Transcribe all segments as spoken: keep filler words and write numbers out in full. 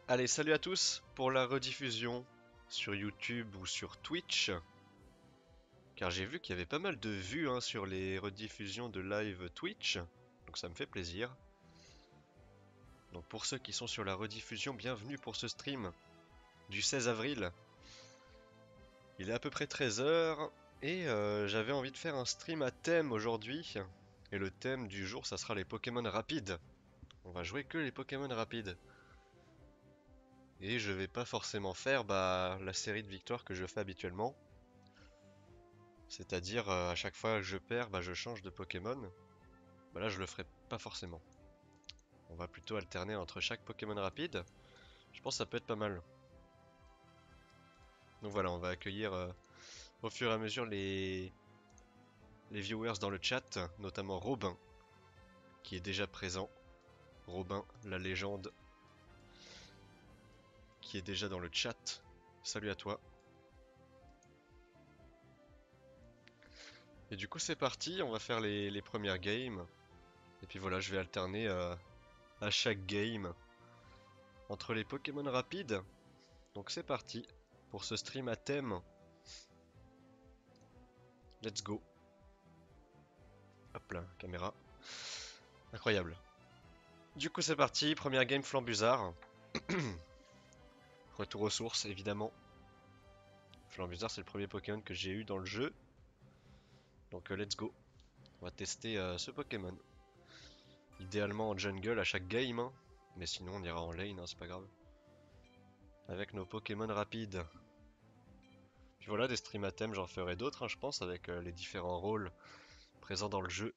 Allez, salut à tous pour la rediffusion sur YouTube ou sur Twitch. Car j'ai vu qu'il y avait pas mal de vues hein, sur les rediffusions de live Twitch. Donc ça me fait plaisir. Donc pour ceux qui sont sur la rediffusion, bienvenue pour ce stream du seize avril. Il est à peu près treize heures et euh, j'avais envie de faire un stream à thème aujourd'hui. Et le thème du jour, ça sera les Pokémon rapides. On va jouer que les Pokémon rapides. Et je vais pas forcément faire bah, la série de victoires que je fais habituellement. C'est-à-dire euh, à chaque fois que je perds, bah, je change de Pokémon. Bah là je le ferai pas forcément. On va plutôt alterner entre chaque Pokémon rapide. Je pense que ça peut être pas mal. Donc voilà, on va accueillir euh, au fur et à mesure les, les viewers dans le chat, notamment Robin, qui est déjà présent. Robin, la légende, qui est déjà dans le chat. Salut à toi. Et du coup c'est parti, on va faire les, les premières games. Et puis voilà, je vais alterner euh, à chaque game entre les Pokémon rapides. Donc c'est parti pour ce stream à thème. Let's go. Hop là, caméra. Incroyable. Du coup c'est parti, première game Flambuzard. Retour aux sources évidemment. Flambuzard c'est le premier Pokémon que j'ai eu dans le jeu. Donc euh, let's go. On va tester euh, ce Pokémon. Idéalement en jungle à chaque game. Hein. Mais sinon on ira en lane, hein, c'est pas grave. Avec nos Pokémon rapides. Puis voilà, des streams à thème, j'en ferai d'autres, hein, je pense, avec euh, les différents rôles présents dans le jeu.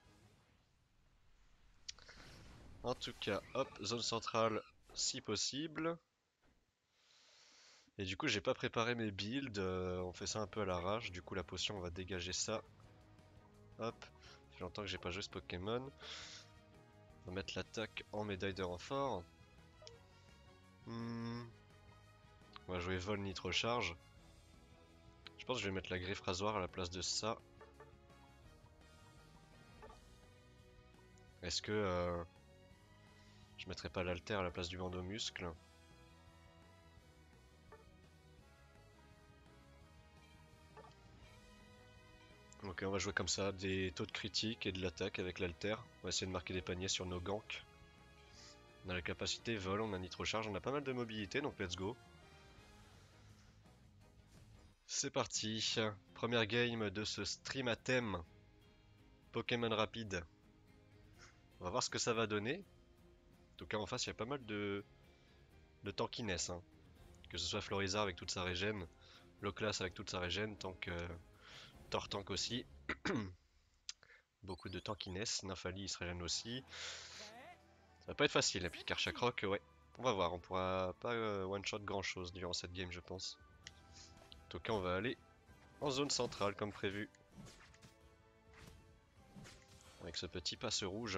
En tout cas, hop, zone centrale si possible. Et du coup, j'ai pas préparé mes builds, euh, on fait ça un peu à l'arrache. Du coup, la potion, on va dégager ça. Hop, ça fait longtemps que j'ai pas joué ce Pokémon. On va mettre l'attaque en médaille de renfort. Hmm. On va jouer vol nitro charge. Je pense que je vais mettre la griffe rasoir à la place de ça. Est-ce que euh, je mettrai pas l'alter à la place du bandeau muscle? Ok, on va jouer comme ça, des taux de critique et de l'attaque avec l'alter. On va essayer de marquer des paniers sur nos ganks. On a la capacité vol, on a nitro charge, on a pas mal de mobilité, donc let's go. C'est parti, première game de ce stream à thème Pokémon rapide. On va voir ce que ça va donner. En tout cas en face il y a pas mal de, de tankiness. Hein. Que ce soit Florizard avec toute sa régène, Loclas avec toute sa régène, tank, euh, Tortank aussi. Beaucoup de tankiness, Nymphali il se régène aussi. Ça va pas être facile, et puis Karchakroc, ouais. On va voir, on pourra pas euh, one-shot grand chose durant cette game je pense. En tout cas on va aller en zone centrale comme prévu. Avec ce petit passe rouge.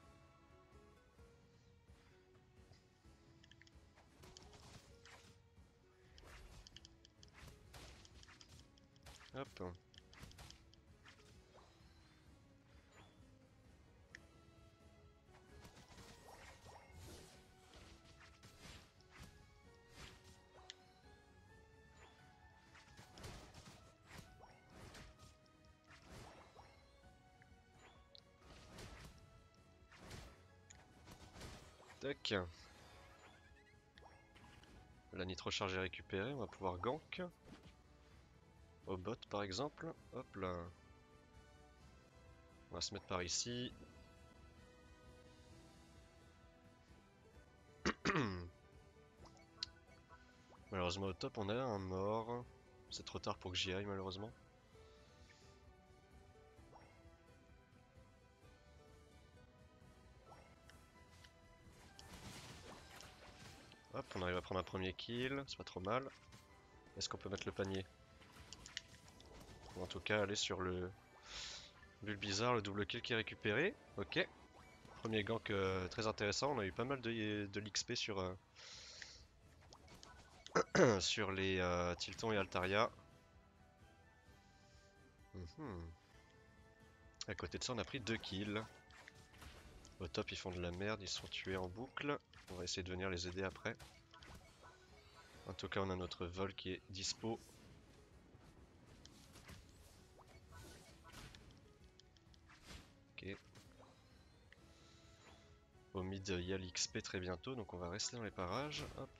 Hop. Tac. La nitro charge est récupérée, on va pouvoir gank. Au bot par exemple. Hop là. On va se mettre par ici. Malheureusement au top on a un mort. C'est trop tard pour que j'y aille malheureusement. Hop, on arrive à prendre un premier kill, c'est pas trop mal. Est-ce qu'on peut mettre le panier? Ou en tout cas aller sur le Bulbizarre, le double kill qui est récupéré. Ok. Premier gank euh, très intéressant, on a eu pas mal de, de l'X P sur, euh, sur les euh, Tilton et Altaria. Mm-hmm. À côté de ça on a pris deux kills. Au top ils font de la merde, ils sont tués en boucle. On va essayer de venir les aider après. En tout cas, on a notre vol qui est dispo. Ok. Au mid, il y a l'X P très bientôt, donc on va rester dans les parages. Hop.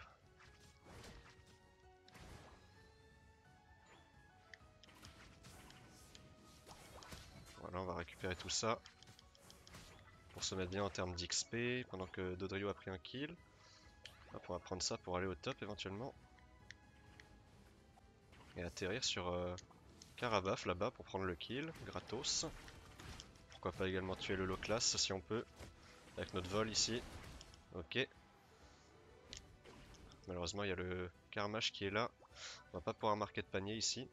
Voilà, on va récupérer tout ça pour se mettre bien en termes d'X P pendant que Dodrio a pris un kill. Hop, on va prendre ça pour aller au top éventuellement. Et atterrir sur euh, Carabaf là-bas pour prendre le kill, gratos. Pourquoi pas également tuer le low class si on peut, avec notre vol ici. Ok. Malheureusement, il y a le Carmash qui est là. On va pas pouvoir marquer de panier ici.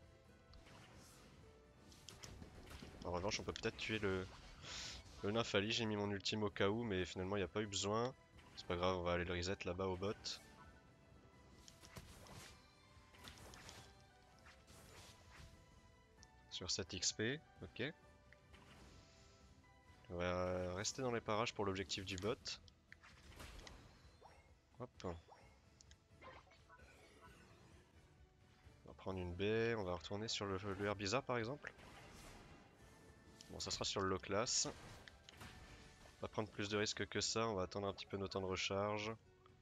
En revanche, on peut peut-être tuer le, le Nymphali. J'ai mis mon ultime au cas où, mais finalement, il n'y a pas eu besoin. C'est pas grave, on va aller le reset là-bas au bot. Sur sept X P, ok. On va rester dans les parages pour l'objectif du bot. Hop. On va prendre une baie, on va retourner sur le, le Herbizarre par exemple. Bon, ça sera sur le low class. On va prendre plus de risques que ça, on va attendre un petit peu nos temps de recharge.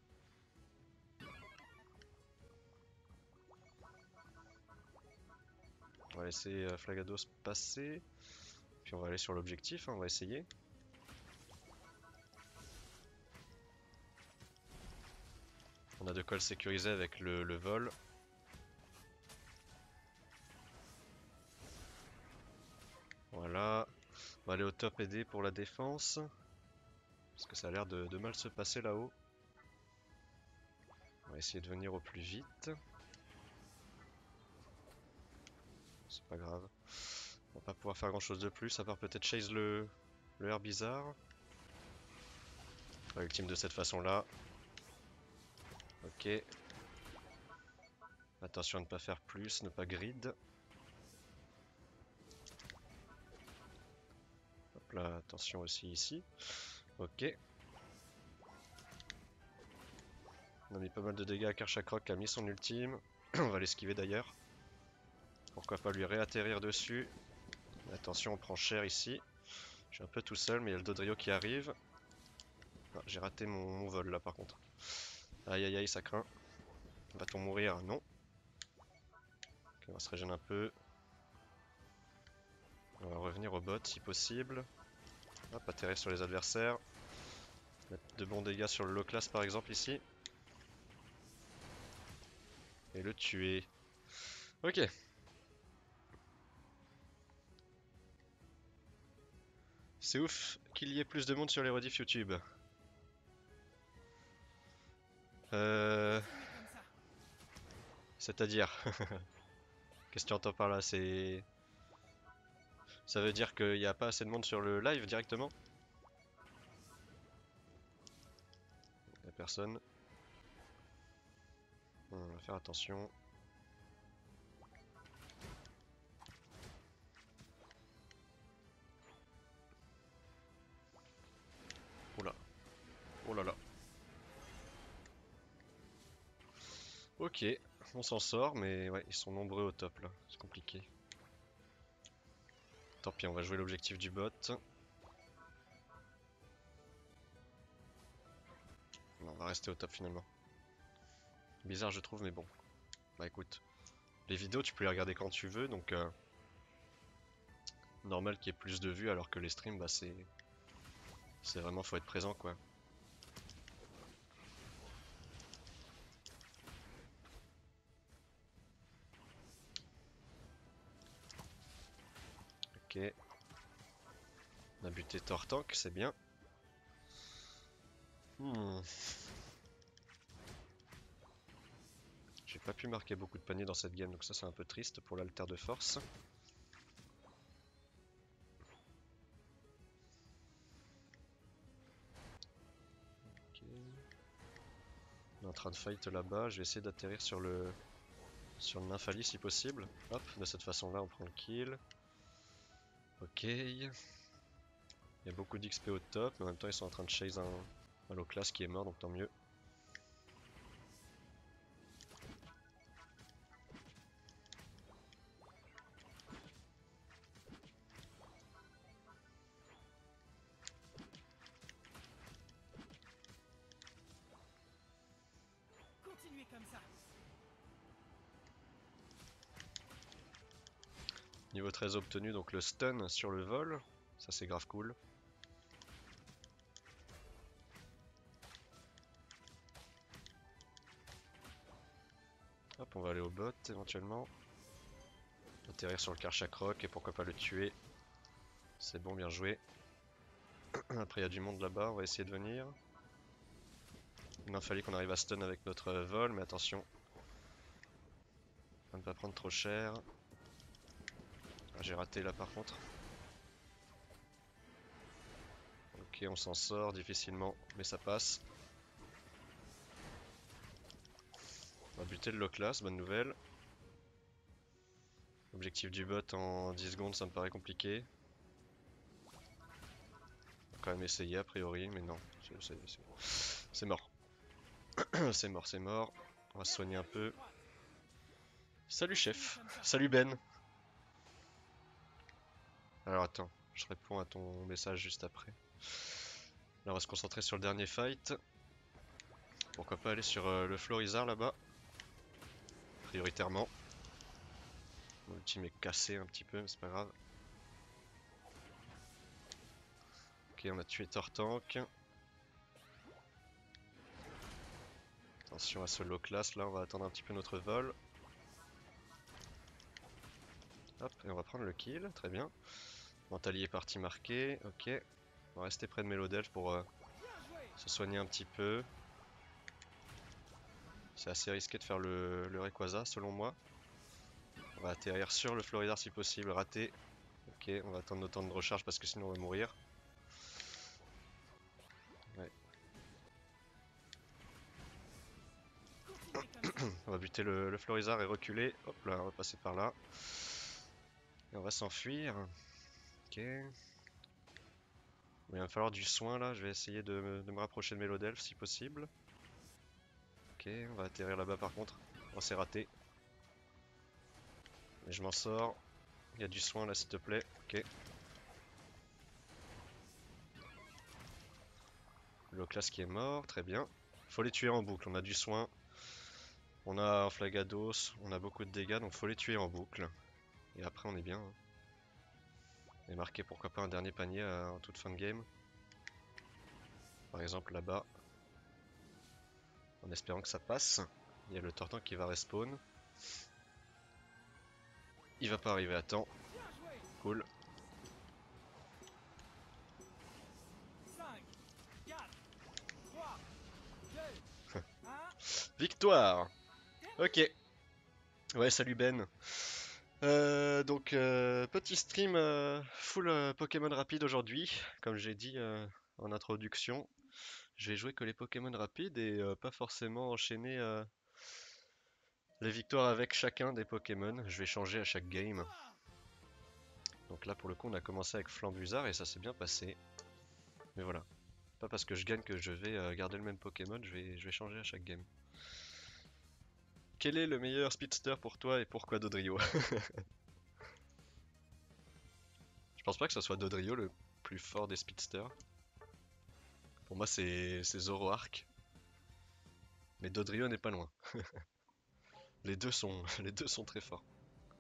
On va laisser euh, Flagados passer. Puis on va aller sur l'objectif, hein, on va essayer. On a de quoi le sécuriser avec le, le vol. Voilà. On va aller au top aider pour la défense. Parce que ça a l'air de, de mal se passer là-haut. On va essayer de venir au plus vite. C'est pas grave. On va pas pouvoir faire grand chose de plus, à part peut-être chase le, le Herbizarre. On va ultime de cette façon-là. Ok. Attention à ne pas faire plus, ne pas grid. Hop là, attention aussi ici. Ok. On a mis pas mal de dégâts à Karchakrok qui a mis son ultime. On va l'esquiver d'ailleurs. Pourquoi pas lui réatterrir dessus. Attention, on prend cher ici. Je suis un peu tout seul, mais il y a le Dodrio qui arrive. Ah, j'ai raté mon, mon vol là par contre. Aïe aïe aïe, ça craint. Va-t-on mourir? Non. Ok, on va se régénérer un peu. On va revenir au bot si possible. Hop, atterrir sur les adversaires. Mettre de bons dégâts sur le low class par exemple ici. Et le tuer. Ok. C'est ouf qu'il y ait plus de monde sur les rediffs YouTube. Euh... C'est-à-dire... Qu'est-ce que tu entends par là? C'est... Ça veut dire qu'il n'y a pas assez de monde sur le live directement? Il n'y a personne. On va faire attention. Oula. Oh là là. Ok, on s'en sort, mais ouais, ils sont nombreux au top là. C'est compliqué. Tant pis, on va jouer l'objectif du bot. Non, on va rester au top finalement. Bizarre je trouve, mais bon. Bah écoute, les vidéos tu peux les regarder quand tu veux, donc euh, normal qu'il y ait plus de vues alors que les streams, bah c'est... C'est vraiment, faut être présent quoi. Ok. On a buté Tortank, c'est bien. Hmm. J'ai pas pu marquer beaucoup de paniers dans cette game, donc ça c'est un peu triste pour l'alter de force. Ok. On est en train de fight là-bas, je vais essayer d'atterrir sur le sur le Nymphali si possible. Hop, de cette façon-là on prend le kill. Ok. Il y a beaucoup d'X P au top, mais en même temps ils sont en train de chase un, un low class qui est mort, donc tant mieux. Niveau treize obtenu, donc le stun sur le vol. Ça c'est grave cool. Hop, on va aller au bot éventuellement. Atterrir sur le Karchak et pourquoi pas le tuer. C'est bon, bien joué. Après il y a du monde là-bas, on va essayer de venir. Il a fallu qu'on arrive à stun avec notre vol, mais attention. À ne pas prendre trop cher. Ah, j'ai raté là par contre. Ok, on s'en sort difficilement, mais ça passe. On va buter le low class, bonne nouvelle. Objectif du bot en dix secondes, ça me paraît compliqué. On va quand même essayer a priori, mais non, c'est mort. C'est mort, c'est mort. On va se soigner un peu. Salut chef, salut Ben. Alors attends, je réponds à ton message juste après. Là on va se concentrer sur le dernier fight. Pourquoi pas aller sur euh, le Florizard là-bas. Prioritairement. Mon ultime est cassé un petit peu, mais c'est pas grave. Ok, on a tué Tortank. Attention à ce low class là, on va attendre un petit peu notre vol. Hop, et on va prendre le kill, très bien. Mentalier est parti marqué, ok. On va rester près de Mélodelph pour euh, se soigner un petit peu. C'est assez risqué de faire le, le Rayquaza selon moi. On va atterrir sur le Florizard si possible, raté. Ok, on va attendre notre temps de recharge parce que sinon on va mourir. Ouais. On va buter le, le Florizard et reculer. Hop là, on va passer par là. Et on va s'enfuir. Ok. Il va me falloir du soin là, je vais essayer de me, de me rapprocher de Mélodelph si possible. Ok, on va atterrir là-bas par contre. Oh, c'est raté. Mais je m'en sors. Il y a du soin là s'il te plaît. Ok. Le class qui est mort, très bien. Faut les tuer en boucle, on a du soin. On a un Flagados, on a beaucoup de dégâts, donc faut les tuer en boucle. Et après on est bien. Hein. Et marquer pourquoi pas un dernier panier euh, en toute fin de game. Par exemple là-bas. En espérant que ça passe. Il y a le Tortank qui va respawn. Il va pas arriver à temps. Cool. Victoire. Ok. Ouais, salut Ben. Euh, donc, euh, petit stream euh, full euh, Pokémon rapide aujourd'hui. Comme j'ai dit euh, en introduction, je vais jouer que les Pokémon rapides et euh, pas forcément enchaîner euh, les victoires avec chacun des Pokémon. Je vais changer à chaque game. Donc là, pour le coup, on a commencé avec Flambuzard et ça s'est bien passé. Mais voilà, pas parce que je gagne que je vais euh, garder le même Pokémon, je vais, je vais changer à chaque game. Quel est le meilleur speedster pour toi et pourquoi Dodrio? Je pense pas que ce soit Dodrio le plus fort des speedsters. Pour moi, c'est Zoroark. Mais Dodrio n'est pas loin. Les deux sont, les deux sont très forts.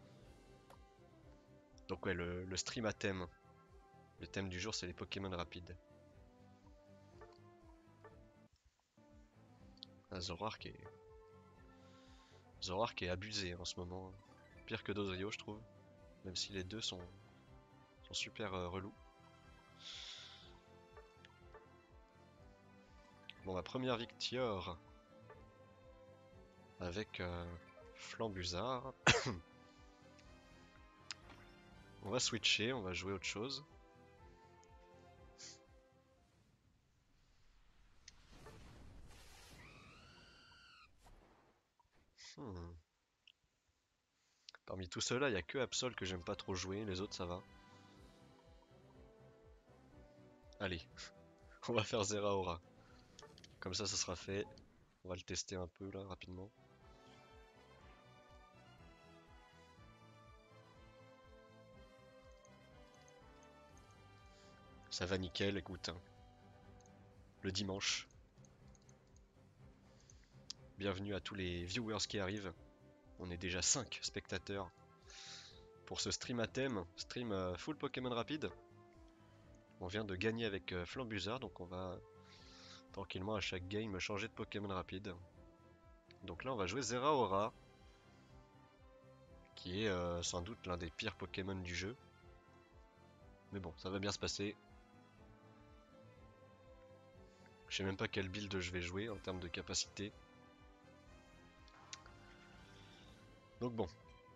Donc ouais, le, le stream à thème. Le thème du jour, c'est les Pokémon rapides. Ah, Zoroark est... Zoroark est abusé en ce moment. Pire que Dodrio, je trouve. Même si les deux sont, sont super euh, relous. Bon, ma première victoire avec euh, Flambuzard. On va switcher, on va jouer autre chose. Hmm. Parmi tout cela, il n'y a que Absol que j'aime pas trop jouer, les autres ça va. Allez, on va faire Zeraora. Comme ça, ça sera fait. On va le tester un peu là, rapidement. Ça va nickel, écoute. Hein. Le dimanche. Bienvenue à tous les viewers qui arrivent. On est déjà cinq spectateurs pour ce stream à thème, stream euh, full Pokémon rapide. On vient de gagner avec euh, Flambuzard, donc on va tranquillement à chaque game changer de Pokémon rapide. Donc là on va jouer Zeraora, qui est euh, sans doute l'un des pires Pokémon du jeu. Mais bon, ça va bien se passer. Je sais même pas quel build je vais jouer en termes de capacité. Donc bon.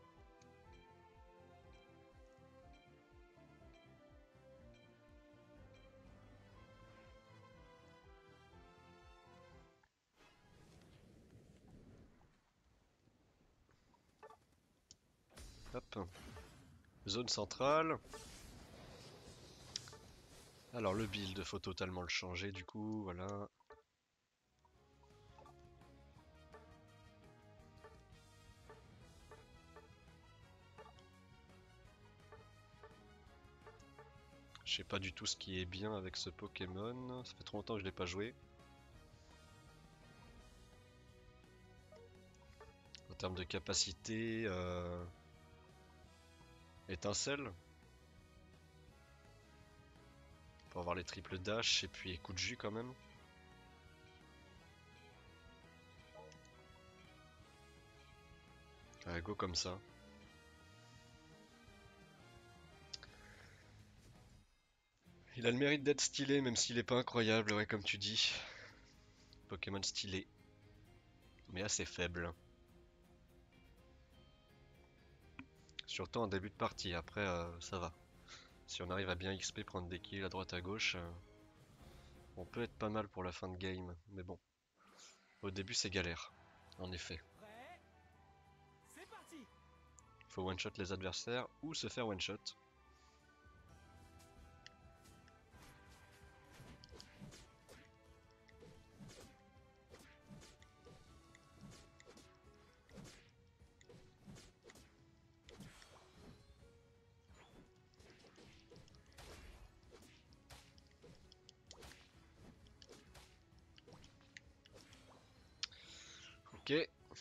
Hop. Zone centrale. Alors le build, faut totalement le changer du coup, voilà. Je sais pas du tout ce qui est bien avec ce Pokémon, ça fait trop longtemps que je l'ai pas joué. En termes de capacité, euh... étincelle. Pour avoir les triples dash et puis coup de jus quand même. Allez, go comme ça. Il a le mérite d'être stylé même s'il est pas incroyable, ouais comme tu dis. Pokémon stylé. Mais assez faible. Surtout en début de partie, après euh, ça va. Si on arrive à bien X P, prendre des kills à droite à gauche, euh, on peut être pas mal pour la fin de game. Mais bon, au début c'est galère, en effet. Faut one-shot les adversaires ou se faire one-shot. Ok.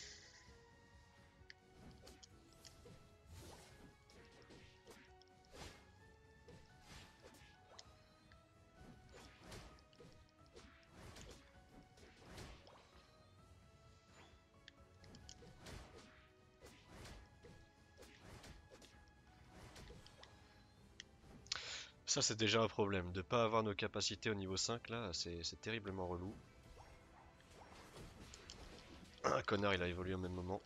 Ça c'est déjà un problème, de pas avoir nos capacités au niveau cinq là, c'est terriblement relou. Un connard il a évolué au même moment.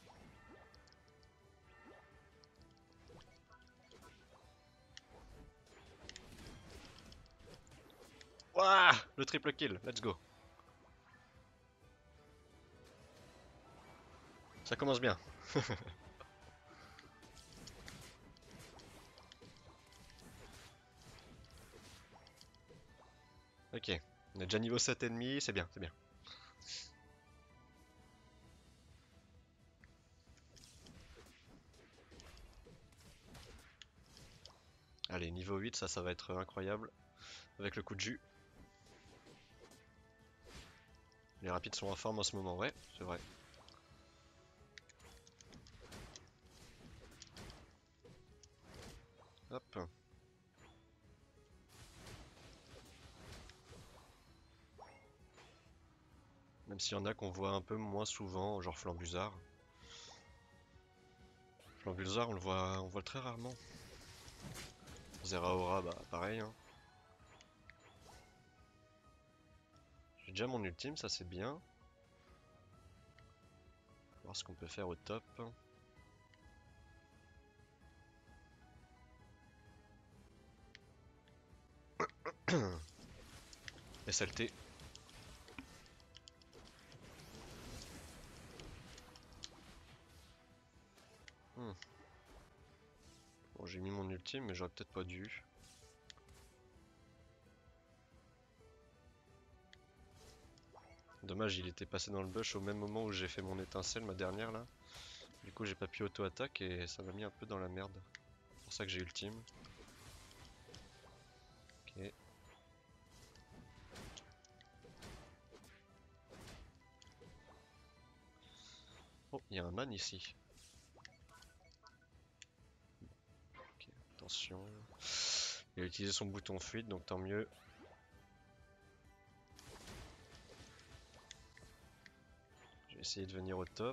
Ouah, le triple kill, let's go. Ça commence bien. Ok, on est déjà niveau sept et demi, c'est bien, c'est bien. Allez, niveau huit, ça, ça va être incroyable. Avec le coup de jus. Les rapides sont en forme en ce moment, ouais, c'est vrai. Hop. Même s'il y en a qu'on voit un peu moins souvent, genre Flambuzard. Flambuzard, on le voit, on voit très rarement. Zeraora, bah pareil. Hein. J'ai déjà mon ultime, ça c'est bien. Voir ce qu'on peut faire au top. S L T. Hmm. Bon, j'ai mis mon ultime, mais j'aurais peut-être pas dû. Dommage, il était passé dans le bush au même moment où j'ai fait mon étincelle, ma dernière là. Du coup, j'ai pas pu auto-attaque et ça m'a mis un peu dans la merde. C'est pour ça que j'ai ultime. Ok. Oh, il y a un man ici. Ok, attention. Il a utilisé son bouton fuite, donc tant mieux. Je vais essayer de venir au top.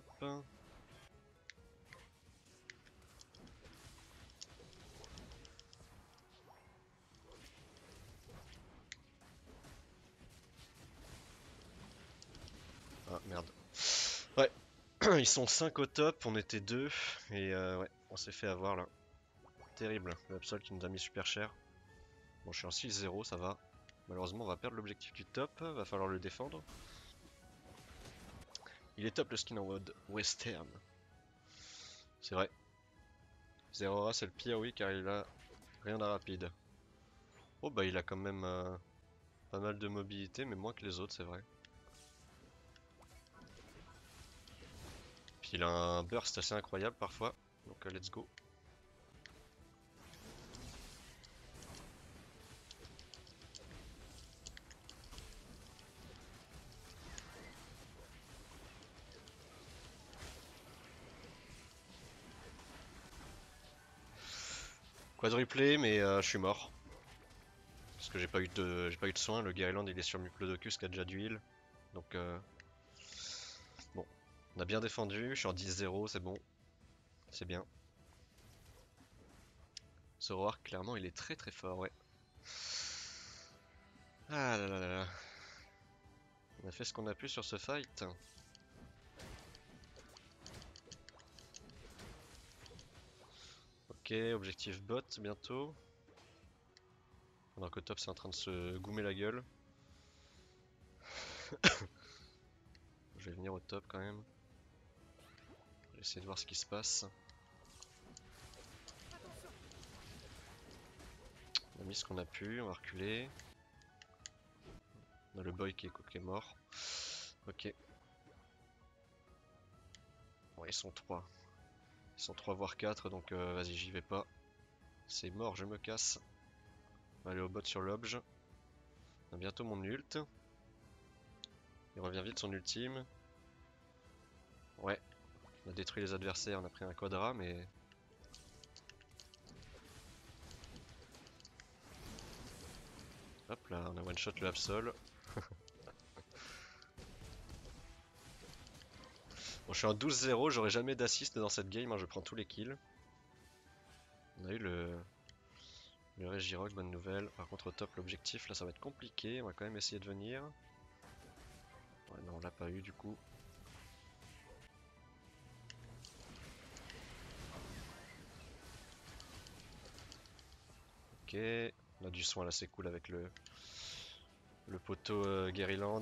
Ah merde. Ouais, ils sont cinq au top, on était deux. Et euh, ouais, on s'est fait avoir là. Terrible, le Absol qui nous a mis super cher. Bon, je suis en six zéro, ça va. Malheureusement, on va perdre l'objectif du top, va falloir le défendre. Il est top le skin en mode western. C'est vrai. Zerora, c'est le pire, oui, car il a rien de rapide. Oh, bah, il a quand même euh, pas mal de mobilité, mais moins que les autres, c'est vrai. Puis il a un burst assez incroyable parfois. Donc, euh, let's go. Quadruplé, mais euh, je suis mort. Parce que j'ai pas eu de j'ai pas eu de soin. Le Garyland il est sur Muplodocus qui a déjà du heal. Donc euh, bon. On a bien défendu, je suis en dix zéro, c'est bon. C'est bien. Zoroark, clairement, il est très très fort, ouais. Ah là là là là. On a fait ce qu'on a pu sur ce fight. Ok, objectif bot bientôt. Pendant que top c'est en train de se goumer la gueule. Je vais venir au top quand même. Je vais essayer de voir ce qui se passe. On a mis ce qu'on a pu, on va reculer. On a le boy qui est, qui est mort. Ok. Bon, ils sont trois. Ils sont trois voire quatre, donc euh, vas-y, j'y vais pas. C'est mort, je me casse. On va aller au bot sur l'obj. On a bientôt mon ult. Il revient vite son ultime. Ouais, on a détruit les adversaires, on a pris un quadra, mais... Hop là, on a one shot le Absol. Bon, je suis en douze zéro, j'aurai jamais d'assist dans cette game, hein, je prends tous les kills. On a eu le... Le Regirock, bonne nouvelle. Par contre au top l'objectif là ça va être compliqué, on va quand même essayer de venir. Ouais non on l'a pas eu du coup. Ok, on a du soin là c'est cool avec le, le poteau euh, Garyland.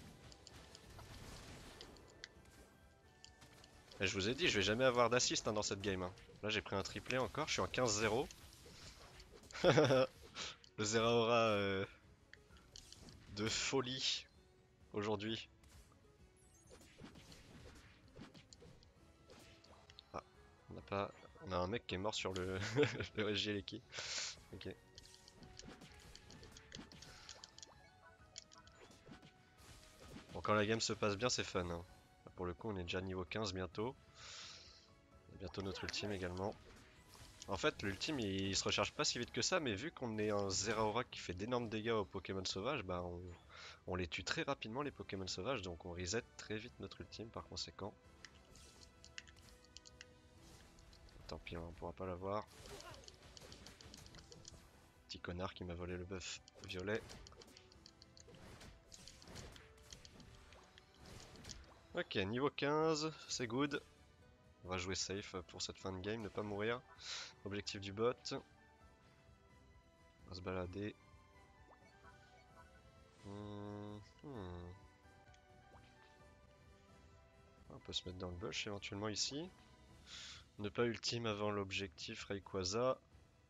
Et je vous ai dit je vais jamais avoir d'assist hein, dans cette game. Hein. Là j'ai pris un triplé encore, je suis en quinze zéro. Le Zeraora euh, de folie aujourd'hui. Ah, on a pas. On a un mec qui est mort sur le, le S G Leki. Ok. Bon, quand la game se passe bien, c'est fun. Hein. Là, pour le coup, on est déjà niveau quinze bientôt. Et bientôt notre ultime également. En fait, l'ultime il, il se recharge pas si vite que ça, mais vu qu'on est un Zeraora qui fait d'énormes dégâts aux Pokémon sauvages, bah on, on les tue très rapidement les Pokémon sauvages, donc on reset très vite notre ultime par conséquent. Tant pis, on pourra pas l'avoir. Petit connard qui m'a volé le buff violet. Ok, niveau quinze, c'est good. On va jouer safe pour cette fin de game, ne pas mourir. Objectif du bot. On va se balader. Hmm, hmm. On peut se mettre dans le bush éventuellement ici. Ne pas ultime avant l'objectif Rayquaza.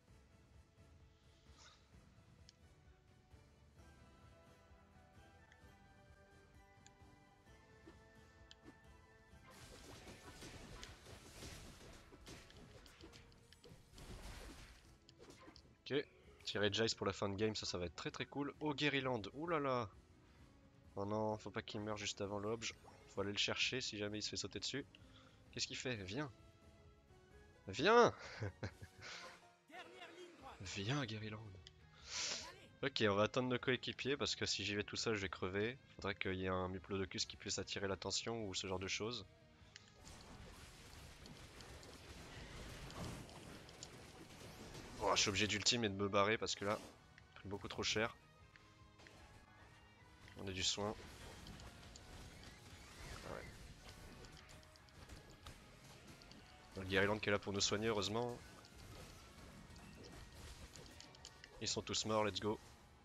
Ok. Tirer Jace pour la fin de game, ça, ça va être très très cool. Oh, Garyland, oulala. Oh non, faut pas qu'il meure juste avant l'obj. Faut aller le chercher si jamais il se fait sauter dessus. Qu'est-ce qu'il fait? Viens! Viens! Viens, Guériland! Ok, on va attendre nos coéquipiers parce que si j'y vais tout seul, je vais crever. Faudrait qu'il y ait un Muplodocus qui puisse attirer l'attention ou ce genre de choses. Oh, je suis obligé d'ultime et de me barrer parce que là, ça coûte beaucoup trop cher. On a du soin. Ouais. Le Guériland qui est là pour nous soigner, heureusement. Ils sont tous morts, let's go.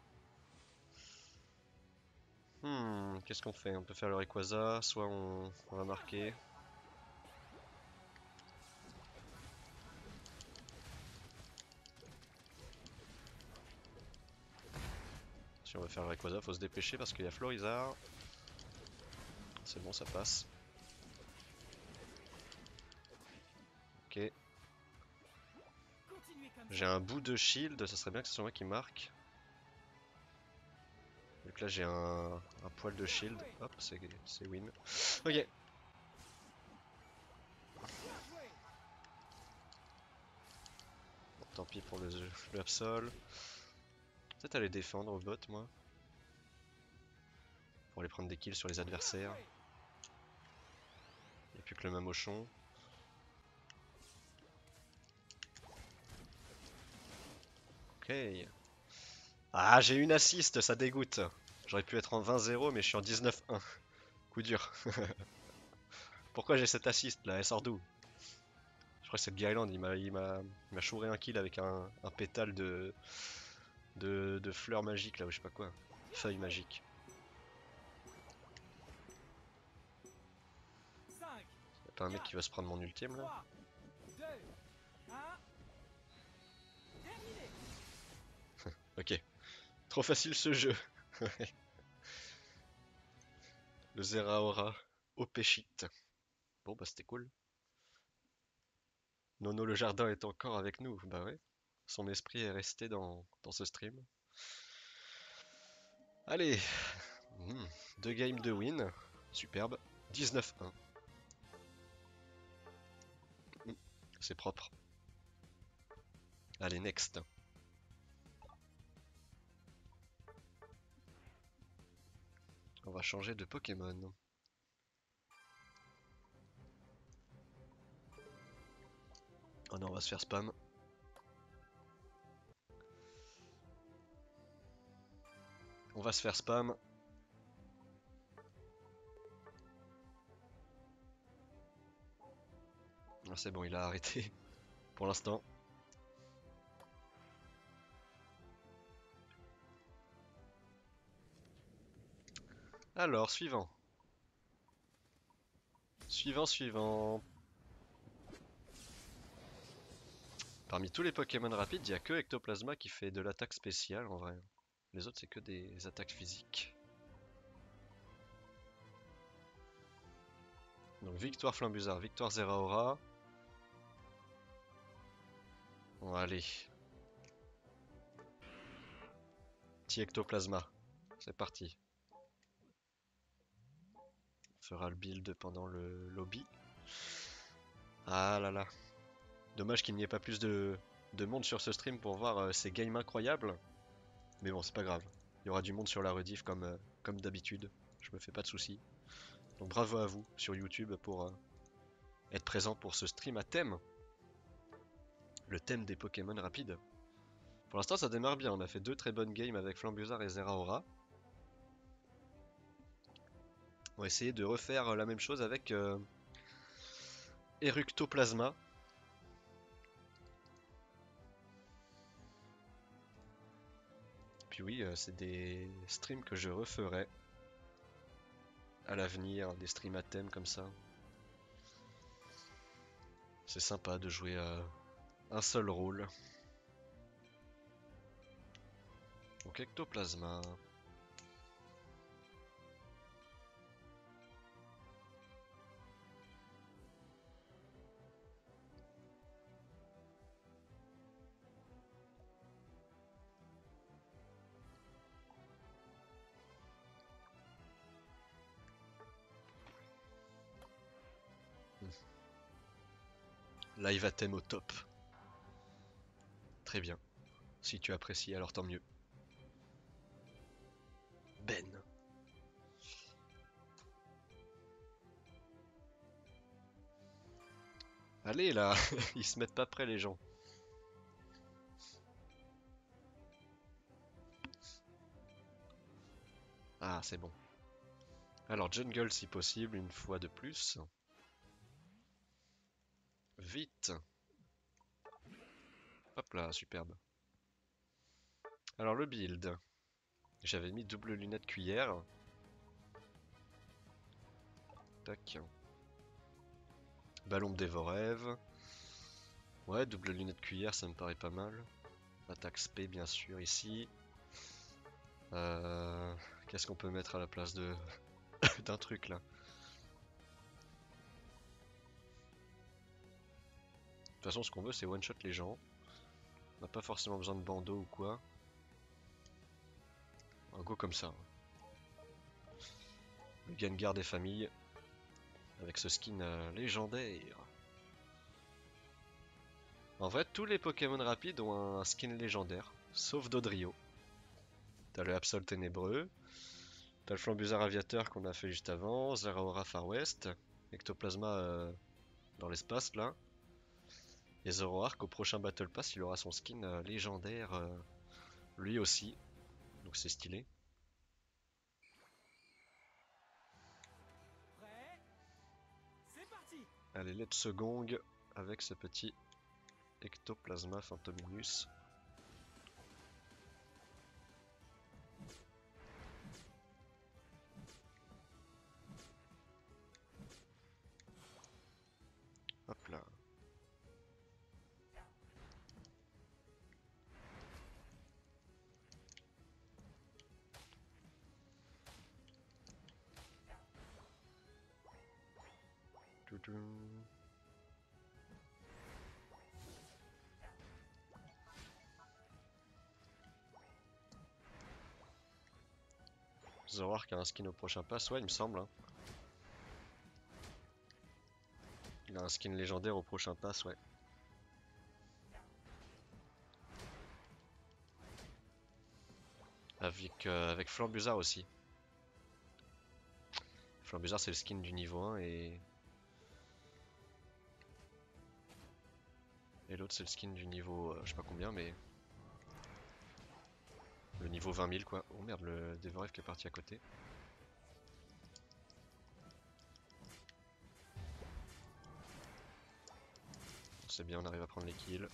Hmm, qu'est-ce qu'on fait? On peut faire le Rayquaza, soit on, on va marquer. Si on veut faire le Rayquaza, faut se dépêcher parce qu'il y a Florizard. C'est bon, ça passe. Ok. J'ai un bout de shield, ça serait bien que ce soit moi qui marque. Donc là j'ai un, un poil de shield. Hop, c'est win. Ok. Bon, tant pis pour le, le Absol. Peut-être aller défendre au bot, moi. Pour aller prendre des kills sur les adversaires. Il n'y a plus que le Mamochon. Ok. Ah, j'ai une assist, ça dégoûte. J'aurais pu être en vingt zéro, mais je suis en dix-neuf un. Coup dur. Pourquoi j'ai cette assist là? Elle sort d'où? Je crois que c'est le Guireland, il m'a il m'a il m'a chouré un kill avec un, un pétale de, de de fleurs magiques là ou je sais pas quoi. Feuilles magiques. Y'a pas un mec qui va se prendre mon ultime là? Ok. Trop facile ce jeu. Le Zeraora au péchite. Bon bah c'était cool. Nono le jardin est encore avec nous. Bah ouais. Son esprit est resté dans, dans ce stream. Allez. Hmm. Deux games de win. Superbe. dix-neuf un. Hmm. C'est propre. Allez, next. On va changer de Pokémon. Oh non, on va se faire spam. On va se faire spam. Ah, c'est bon, il a arrêté pour l'instant. Alors, suivant. Suivant, suivant. Parmi tous les Pokémon rapides, il n'y a que Ectoplasma qui fait de l'attaque spéciale en vrai. Les autres, c'est que des attaques physiques. Donc, victoire Flambuzard, victoire Zeraora. Bon, allez. Petit Ectoplasma. C'est parti. On fera le build pendant le lobby. Ah là là. Dommage qu'il n'y ait pas plus de, de monde sur ce stream pour voir euh, ces games incroyables. Mais bon, c'est pas grave. Il y aura du monde sur la rediff comme, euh, comme d'habitude. Je me fais pas de soucis. Donc bravo à vous sur YouTube pour euh, être présent pour ce stream à thème. Le thème des Pokémon rapides. Pour l'instant, ça démarre bien. On a fait deux très bonnes games avec Flambuzard et Zeraora. On va essayer de refaire la même chose avec euh, Eructoplasma. Puis oui, euh, c'est des streams que je referai à l'avenir, des streams à thème comme ça. C'est sympa de jouer à un seul rôle. Donc Ectoplasma. Live à thème au top. Très bien. Si tu apprécies, alors tant mieux. Ben. Allez là, ils se mettent pas prêts les gens. Ah, c'est bon. Alors jungle si possible, une fois de plus. Vite. Hop là, superbe. Alors le build. J'avais mis double lunette cuillère. Tac. Ballon de dévorève. Ouais, double lunette cuillère, ça me paraît pas mal. Attaque spé bien sûr ici. Euh, Qu'est-ce qu'on peut mettre à la place de d'un truc là? De toute façon, ce qu'on veut, c'est one shot les gens. On n'a pas forcément besoin de bandeau ou quoi. Un go comme ça. Le Gengar des familles. Avec ce skin euh, légendaire. En vrai, tous les Pokémon rapides ont un skin légendaire. Sauf Dodrio. T'as le Absol Ténébreux. T'as le Flambusard Aviateur qu'on a fait juste avant. Zeraora Far West. Ectoplasma euh, dans l'espace là. Et Zoroark au prochain Battle Pass, il aura son skin euh, légendaire euh, lui aussi. Donc c'est stylé. Prêt? C'est parti! Allez, let's gong avec ce petit Ectoplasma Phantominus. Hop là. Toudoum. Zoroark a un skin au prochain pass, ouais, il me semble. Hein. Il a un skin légendaire au prochain pass, ouais. Avec, euh, avec Flambusard aussi. Flambusard, c'est le skin du niveau un et. Et l'autre, c'est le skin du niveau. Euh, je sais pas combien, mais. Le niveau vingt mille, quoi. Oh merde, le Dévoref qui est parti à côté. C'est bien, on arrive à prendre les kills.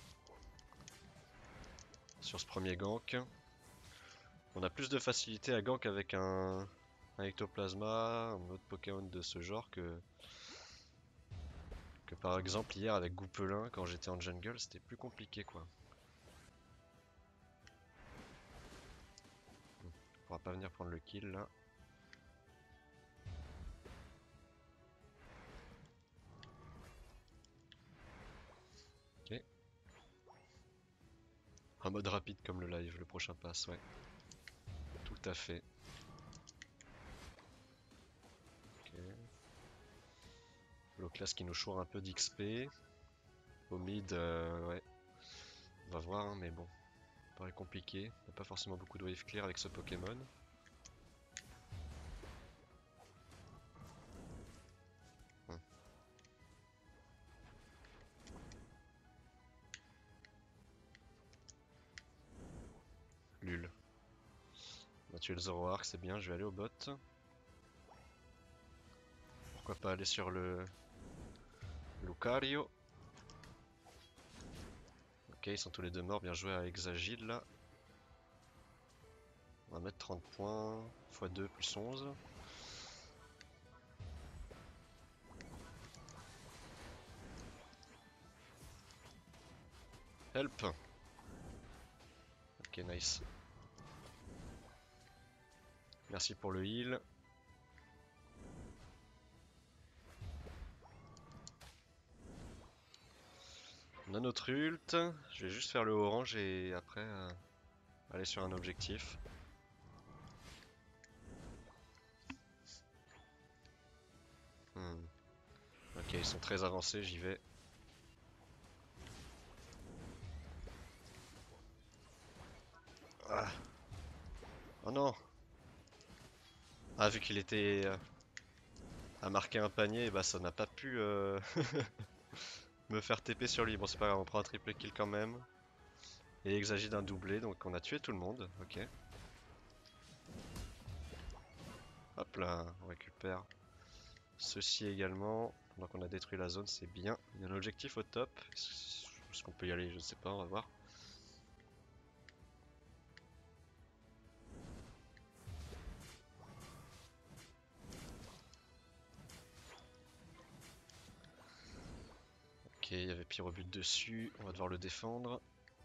Sur ce premier gank. On a plus de facilité à gank avec un, un Ectoplasma, un autre Pokémon de ce genre que, que par exemple hier avec Goupelin quand j'étais en jungle, c'était plus compliqué quoi. On pourra pas venir prendre le kill là. Ok. Un mode rapide comme le live, le prochain pass, ouais. Tout à fait. Ok. Le classe qui nous choure un peu d'X P. Au mid, euh, ouais. On va voir, hein, mais bon. Ça paraît compliqué. Il n'y a pas forcément beaucoup de wave clear avec ce Pokémon. Hum. Lul. On a tué le Zoroark, c'est bien, je vais aller au bot. Pourquoi pas aller sur le Lucario. Ok, ils sont tous les deux morts, bien joué à Exagile là. On va mettre trente points, fois deux plus onze. Help. Ok, nice. Merci pour le heal. On a notre ult. Je vais juste faire le orange et après euh, aller sur un objectif. Hmm. Ok, ils sont très avancés, j'y vais. vu qu'il était euh, à marquer un panier, bah ça n'a pas pu euh, me faire T P sur lui. Bon, c'est pas grave, on prend un triple kill quand même. Et il s'agit d'un doublé, donc on a tué tout le monde. Ok. Hop là, on récupère ceci également. Donc on a détruit la zone, c'est bien. Il y a un objectif au top. Est-ce qu'on peut y aller? Je sais pas, on va voir. Ok, il y avait Pyrobut dessus, on va devoir le défendre.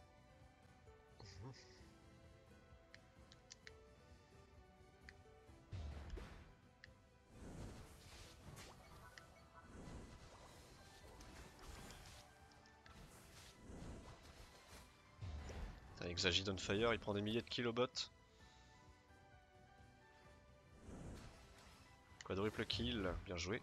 Exagid on fire, il prend des milliers de kilobots. Quadruple kill, bien joué.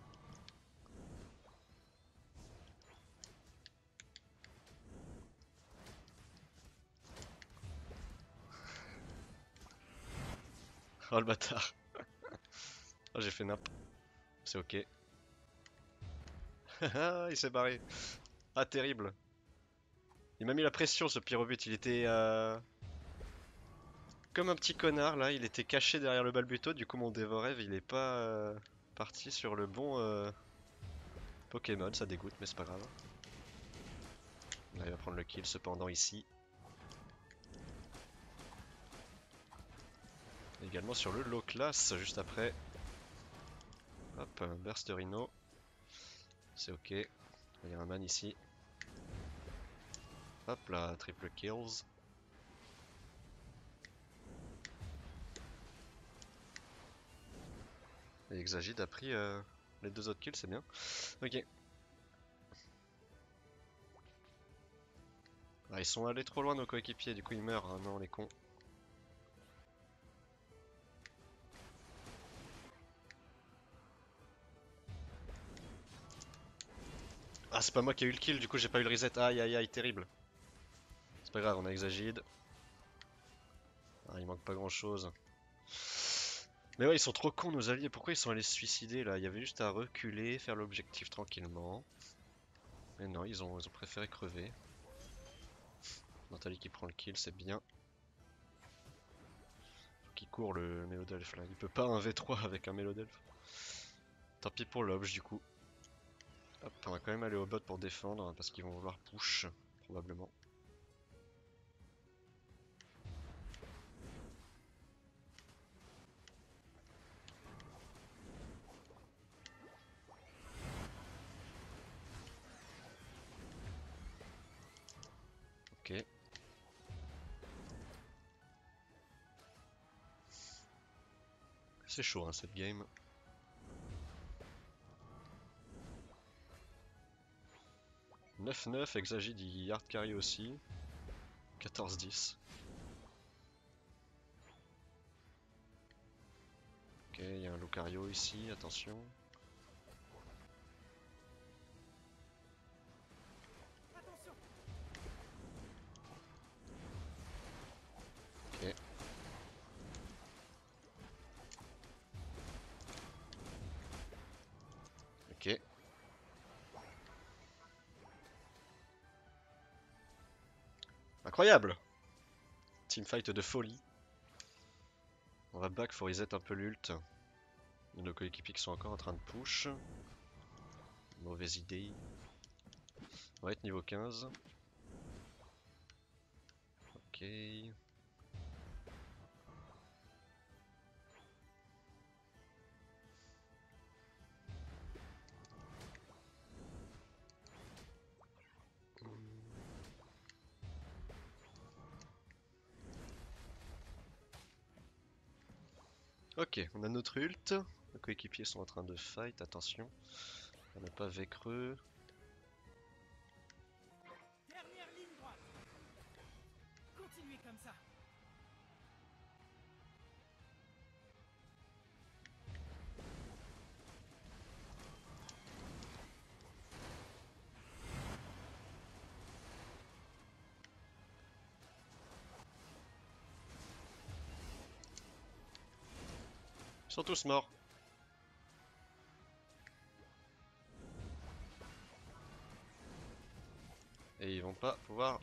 Oh le bâtard. Oh j'ai fait nap. C'est ok. Il s'est barré. Ah terrible. Il m'a mis la pression ce Pyrobut, il était euh, comme un petit connard là, il était caché derrière le balbuto, du coup mon Dévorev il est pas euh, parti sur le bon euh, Pokémon, ça dégoûte mais c'est pas grave. Là il va prendre le kill cependant ici. Également sur le low class juste après. Hop, un burst Rhino. C'est ok. Il y a un man ici. Hop là, triple kills. Et Exagid a pris euh, les deux autres kills, c'est bien. Ok. Ah, ils sont allés trop loin nos coéquipiers, du coup ils meurent. Ah non, les cons. Ah, c'est pas moi qui ai eu le kill, du coup j'ai pas eu le reset. Aïe aïe aïe, terrible. C'est pas grave, on a Exagid. Ah, il manque pas grand chose. Mais ouais, ils sont trop cons nos alliés. Pourquoi ils sont allés se suicider là? Il y avait juste à reculer, faire l'objectif tranquillement. Mais non, ils ont, ils ont préféré crever. Nathalie qui prend le kill, c'est bien. Faut qu'il court le Mélodelph là. Il peut pas un v trois avec un Mélodelph. Tant pis pour l'obj du coup. Hop, on va quand même aller au bot pour défendre hein, parce qu'ils vont vouloir push probablement. Ok. C'est chaud hein, cette game. neuf neuf, Exagid il hard carry aussi. quatorze dix. Ok, il y a un Lucario ici, attention. Attention. Ok. Ok. Incroyable! Teamfight de folie. On va back, faut reset un peu l'ult. Nos coéquipiers qui sont encore en train de push. Mauvaise idée. On va être niveau quinze. Ok. Ok, on a notre ult. Nos coéquipiers sont en train de fight, attention. On n'a pas V creux. Dernière ligne droite. Continuez comme ça. Ils sont tous morts. Et ils vont pas pouvoir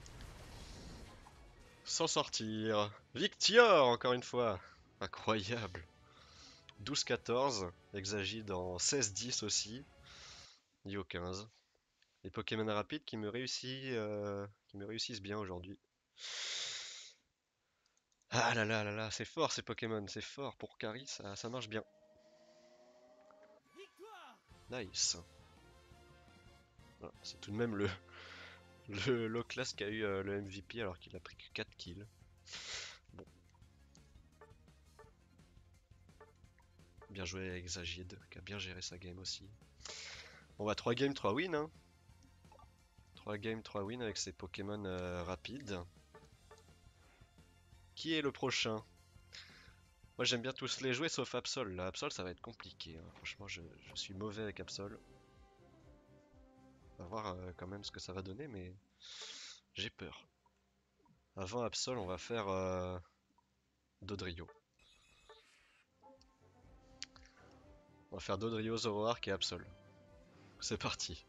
s'en sortir. Victor, encore une fois. Incroyable. douze quatorze. Exagide en seize dix aussi. Niveau quinze. Les Pokémon rapides qui me réussissent, euh, qui me réussissent bien aujourd'hui. Ah là là là là, c'est fort ces Pokémon, c'est fort. Pour Carry, ça, ça marche bien. Victoire! Nice. Voilà, c'est tout de même le, le low class qui a eu euh, le M V P alors qu'il a pris que quatre kills. Bon, bien joué à Exagide, qui a bien géré sa game aussi. On va trois games, trois wins. Hein. trois games, trois wins avec ses Pokémon euh, rapides. Qui est le prochain? Moi j'aime bien tous les jouer sauf Absol. Là, Absol ça va être compliqué. Hein. Franchement, je, je suis mauvais avec Absol. On va voir euh, quand même ce que ça va donner, mais j'ai peur. Avant Absol, on va faire euh, Dodrio. On va faire Dodrio, Zoroark et Absol. C'est parti.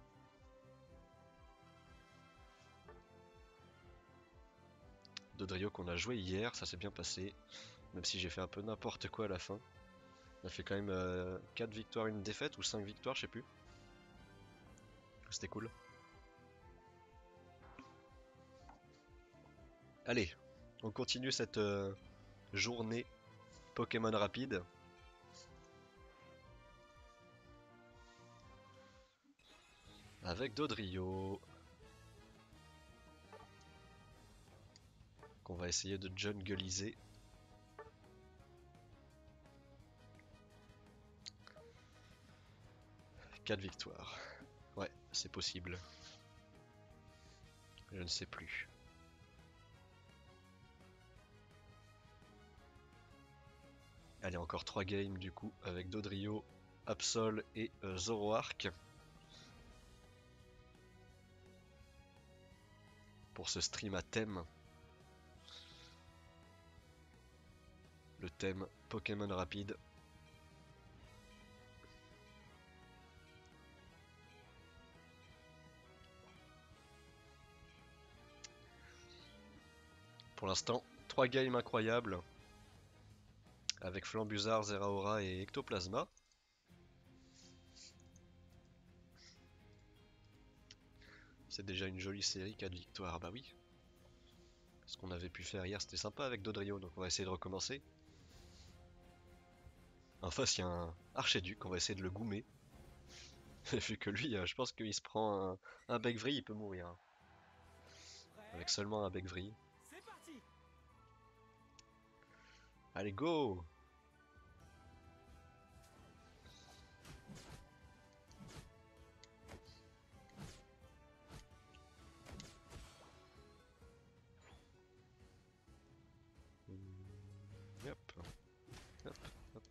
Dodrio qu'on a joué hier, ça s'est bien passé. Même si j'ai fait un peu n'importe quoi à la fin. On a fait quand même euh, quatre victoires, une défaite ou cinq victoires, je sais plus. C'était cool. Allez, on continue cette euh, journée Pokémon rapide. Avec Dodrio. Qu'on va essayer de jungleiser. quatre victoires. Ouais, c'est possible. Je ne sais plus. Allez, encore trois games du coup avec Dodrio, Absol et euh, Zoroark. Pour ce stream à thème. Le thème Pokémon rapide. Pour l'instant, trois games incroyables. Avec Flambuzard, Zeraora et Ectoplasma. C'est déjà une jolie série, quatre victoires, bah oui. Ce qu'on avait pu faire hier, c'était sympa avec Dodrio, donc on va essayer de recommencer. En face, il y a un Archiduc, on va essayer de le goumer. Vu que lui, euh, je pense qu'il se prend un, un bec vrille, il peut mourir. Hein. Avec Prêt? seulement un bec vrille. C'est parti! Allez, go! Mm, Hop, hop, hop.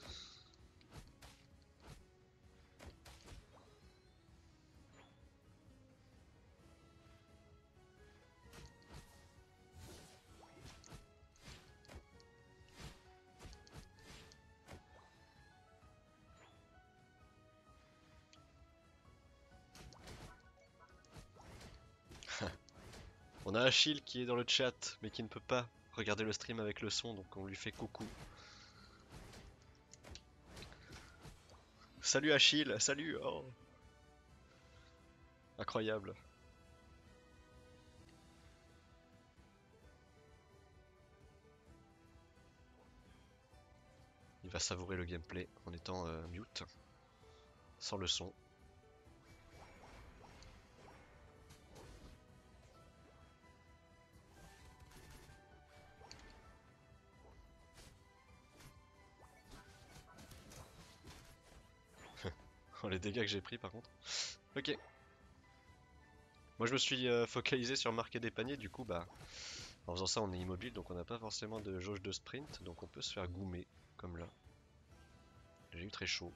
On a Achille qui est dans le chat, mais qui ne peut pas regarder le stream avec le son, donc on lui fait coucou. Salut Achille, salut! Oh. Incroyable. Il va savourer le gameplay en étant euh, mute, sans le son. Oh, les dégâts que j'ai pris par contre. Ok. Moi je me suis euh, focalisé sur marquer des paniers, du coup bah en faisant ça on est immobile donc on n'a pas forcément de jauge de sprint donc on peut se faire goumer comme là. J'ai eu très chaud.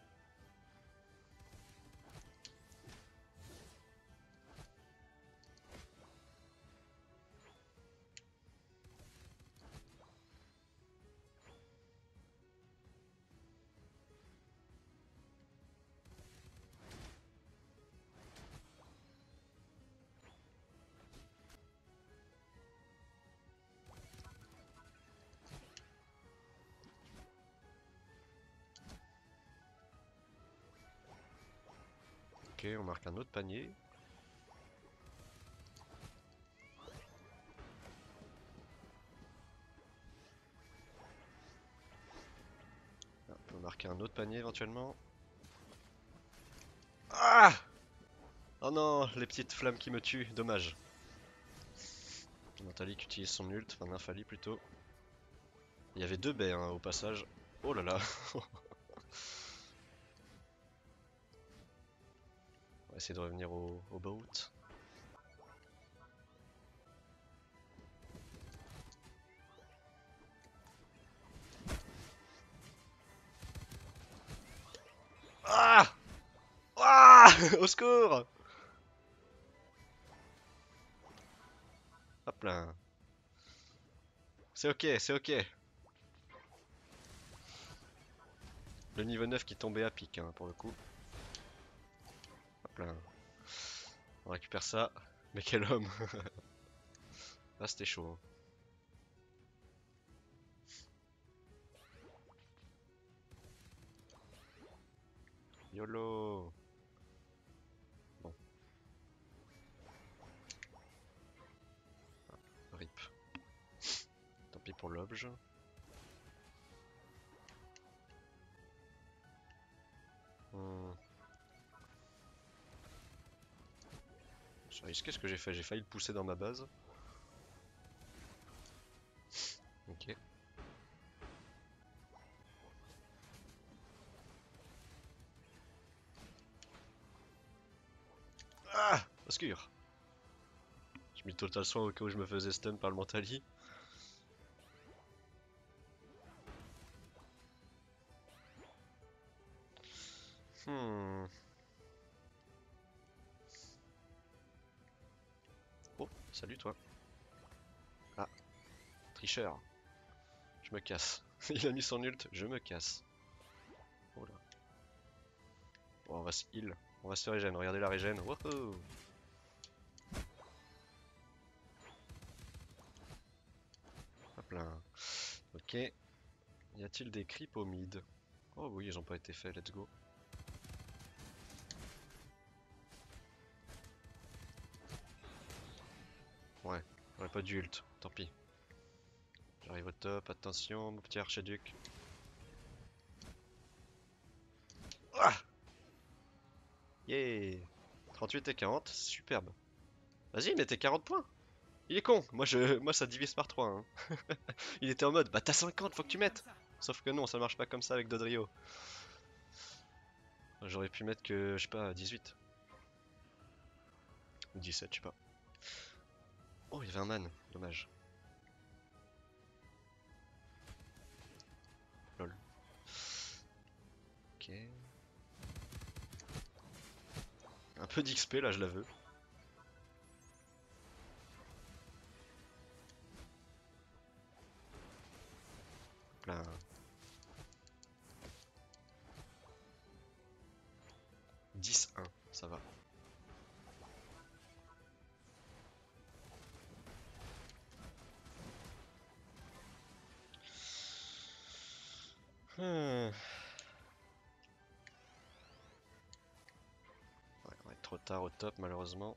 Ok, on marque un autre panier. On peut marquer un autre panier éventuellement. Ah! Oh non, les petites flammes qui me tuent, dommage. Nathalie qui utilise son ult, enfin Nymphalie plutôt. Il y avait deux baies hein, au passage. Oh là là. On va essayer de revenir au, au boat. Ah! Ah! Au secours! Hop là. C'est ok, c'est ok. Le niveau neuf qui tombait à pic hein, pour le coup. Hop là. On récupère ça. Mais quel homme! Là c'était chaud. Hein. YOLO! Bon. Rip. Tant pis pour l'objet. Hmm. Qu'est-ce que j'ai fait? J'ai failli le pousser dans ma base. Ok. Ah! Obscur! J'ai mis le total soin au cas où je me faisais stun par le Mentali. Hmm. Oh, salut toi. Ah, tricheur. Je me casse. Il a mis son ult, je me casse. Oh là. Bon, on va se heal. On va se régène. Regardez la régène. Wouhou! Hop là. Ok. Y a-t-il des creeps au mid? Oh oui, ils ont pas été faits. Let's go. Ouais, j'aurais pas dû ult. Tant pis. J'arrive au top. Attention, mon petit archiduc. Ah! Yeah! trente-huit et quarante. Superbe. Vas-y, mets tes quarante points. Il est con. Moi, je, moi ça divise par trois. Hein. Il était en mode, bah t'as cinquante, faut que tu Continue comme mettes. ça. Sauf que non, ça marche pas comme ça avec Dodrio. J'aurais pu mettre que, je sais pas, dix-huit. Ou dix-sept, je sais pas. Oh, il y avait un man, dommage. Lol. Ok. Un peu d'X P là, je la veux. Là. dix un, ça va. Hmm. Ouais, on va être trop tard au top malheureusement.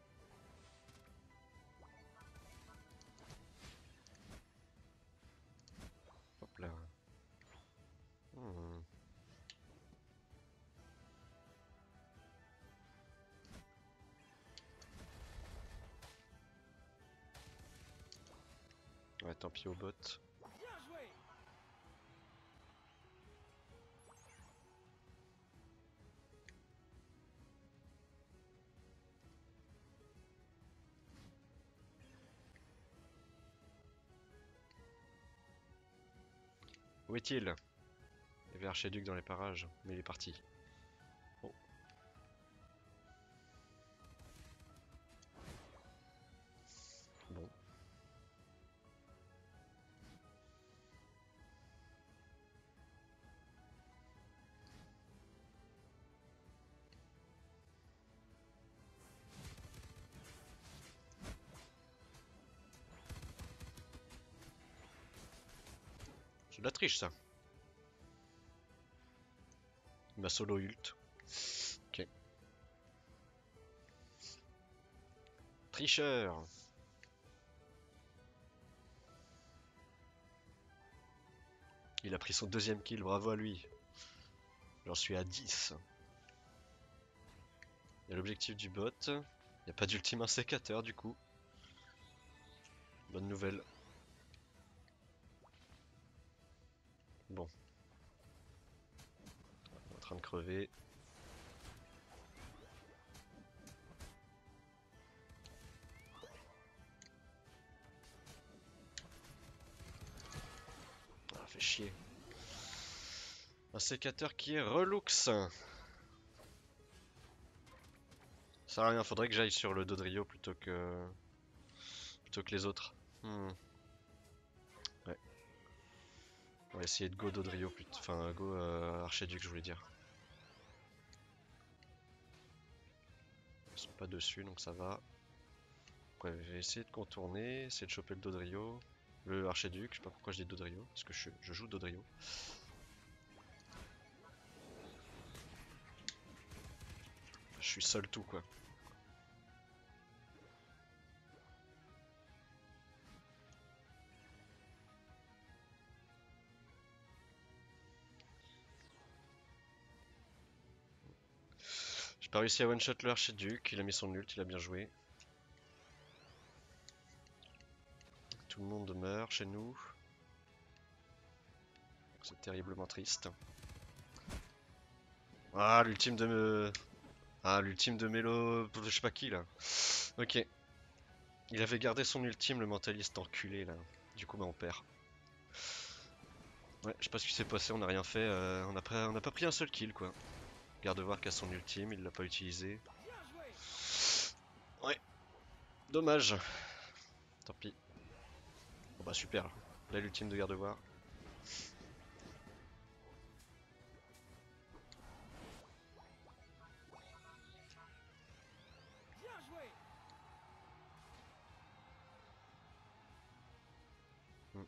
Hop là. Hmm. Ouais, tant pis au bot. Bien joué. Où est-il? Il y avait Archiduc dans les parages, mais il est parti. Oh. Bon. C'est de la triche ça. Il m'a solo ult. Ok. tricheur. Il a pris son deuxième kill, bravo à lui. J'en suis à dix. Il y a l'objectif du bot. Il n'y a pas d'ultime sécateur du coup. Bonne nouvelle. Bon. On est en train de crever. Ah, fait chier. Un sécateur qui est relux. Ça sert à rien, faudrait que j'aille sur le Dodrio plutôt que plutôt que les autres. Hmm. Ouais. On va essayer de go Dodrio plutôt. Enfin go euh, Archiduc je voulais dire. Ils sont pas dessus donc ça va. Ouais, je vais essayer de contourner, essayer de choper le Dodrio. Le Archiduc, je sais pas pourquoi je dis Dodrio, parce que je, je joue Dodrio. Je suis seul tout quoi. J'ai pas réussi à one shot le Archiduc, il a mis son ult, il a bien joué. Tout le monde meurt chez nous. C'est terriblement triste. Ah l'ultime de me... Ah l'ultime de Melo... Je sais pas qui là. Ok. Il avait gardé son ultime le mentaliste enculé là. Du coup bah on perd. Ouais, je sais pas ce qui s'est passé, on a rien fait. Euh, on, a pas, on a pas pris un seul kill quoi. Gardevoir a son ultime, il l'a pas utilisé. Ouais. Dommage. Tant pis. Bon bah super. Là l'ultime de Gardevoir. Hmm.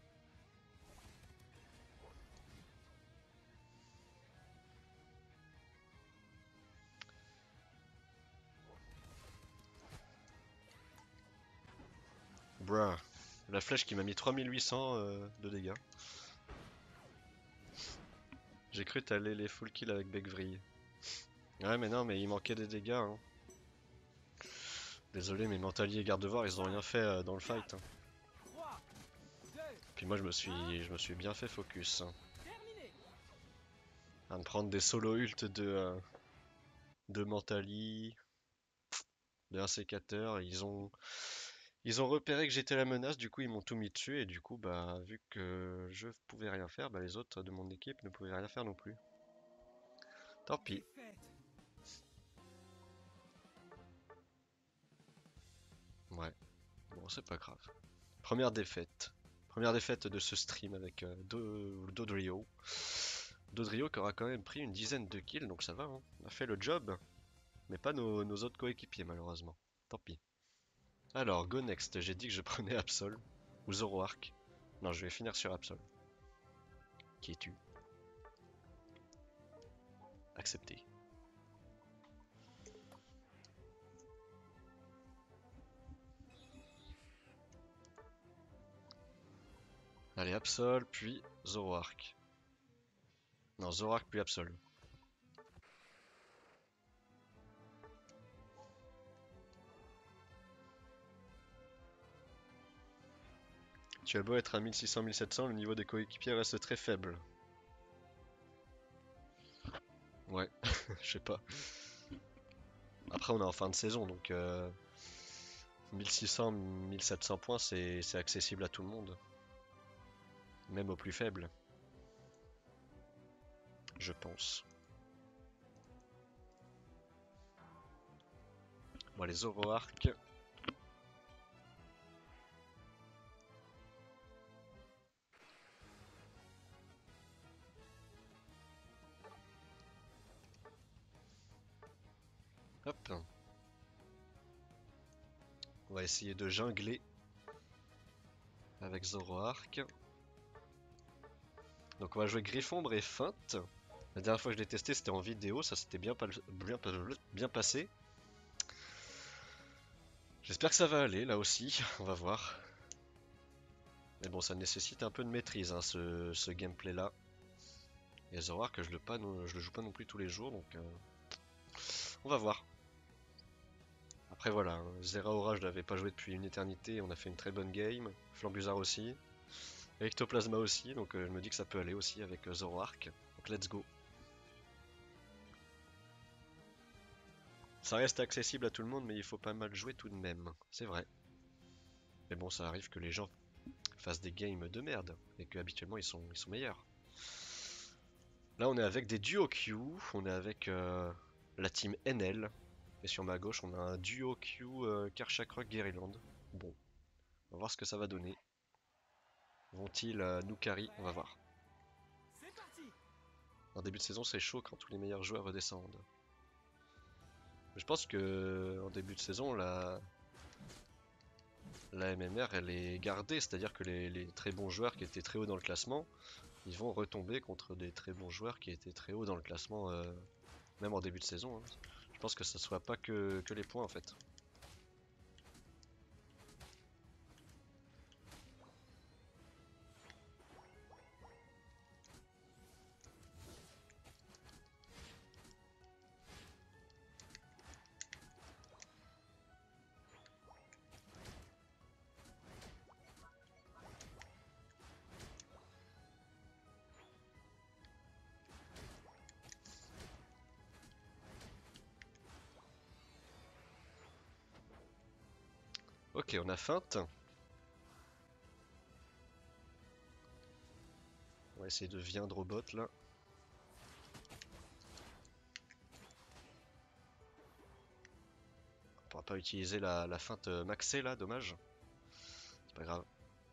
Bruh. La flèche qui m'a mis trois mille huit cents euh, de dégâts. J'ai cru t'aller les full kills avec Beckvrille. Ouais mais non mais il manquait des dégâts hein. Désolé mais Mentalier et Gardevoir ils ont rien fait euh, dans le fight hein. Puis moi je me suis je me suis bien fait focus hein. À me prendre des solo ult de euh, de Mentali, de un sécateur, ils ont ils ont repéré que j'étais la menace, du coup ils m'ont tout mis dessus et du coup bah vu que je pouvais rien faire, bah les autres de mon équipe ne pouvaient rien faire non plus. Tant pis. Ouais, bon c'est pas grave. Première défaite. Première défaite de ce stream avec euh, Do- Dodrio. Dodrio qui aura quand même pris une dizaine de kills, donc ça va, hein. On a fait le job, mais pas nos, nos autres coéquipiers malheureusement. Tant pis. Alors, go next, j'ai dit que je prenais Absol ou Zoroark. Non, je vais finir sur Absol. Qui es-tu? Accepté. Allez, Absol, puis Zoroark. Non, Zoroark, puis Absol. Tu as beau être à mille six cents mille sept cents, le niveau des coéquipiers reste très faible. Ouais, je sais pas. Après, on est en fin de saison, donc euh, mille six cents mille sept cents points, c'est accessible à tout le monde. Même aux plus faibles. Je pense. Bon, les Zoroark. Hop. On va essayer de jungler avec Zoroark. Donc on va jouer Griffombre et Feinte. La dernière fois que je l'ai testé c'était en vidéo, ça s'était bien, bien, bien passé. J'espère que ça va aller là aussi, on va voir. Mais bon, ça nécessite un peu de maîtrise, hein, ce, ce gameplay là. Et Zoroark, je le, pas, non- je le joue pas non plus tous les jours, donc euh, on va voir. Après voilà, hein, Zeraora je l'avais pas joué depuis une éternité, on a fait une très bonne game. Flambuzard aussi, Ectoplasma aussi, donc euh, je me dis que ça peut aller aussi avec euh, Zoroark. Donc let's go. Ça reste accessible à tout le monde, mais il faut pas mal jouer tout de même, c'est vrai. Mais bon, ça arrive que les gens fassent des games de merde, et que habituellement ils sont, ils sont meilleurs. Là on est avec des duo Q, on est avec euh, la team N L, et sur ma gauche on a un duo Q euh, Karchakroc Guerryland. Bon, on va voir ce que ça va donner. Vont-ils euh, nous carry? On va voir. C'est parti. En début de saison c'est chaud quand tous les meilleurs joueurs redescendent. Je pense que en début de saison la, la M M R elle est gardée, c'est-à-dire que les, les très bons joueurs qui étaient très hauts dans le classement, ils vont retomber contre des très bons joueurs qui étaient très hauts dans le classement, euh, même en début de saison, hein. Je pense que ce soit pas que, que les points en fait. Ok, on a feinte. On va essayer de viendre au bot là. On pourra pas utiliser la, la feinte euh, maxée là, dommage. C'est pas grave.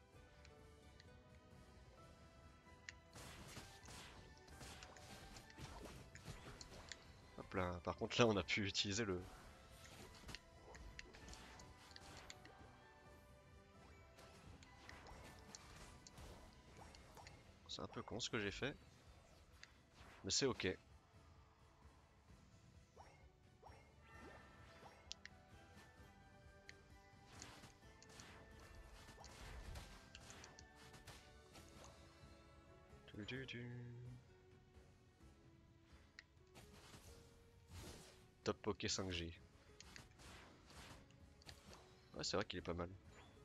Hop là. Par contre là on a pu utiliser le... C'est un peu con ce que j'ai fait. Mais c'est ok. Du, du, du. Top Poké cinq G. Ouais, c'est vrai qu'il est pas mal.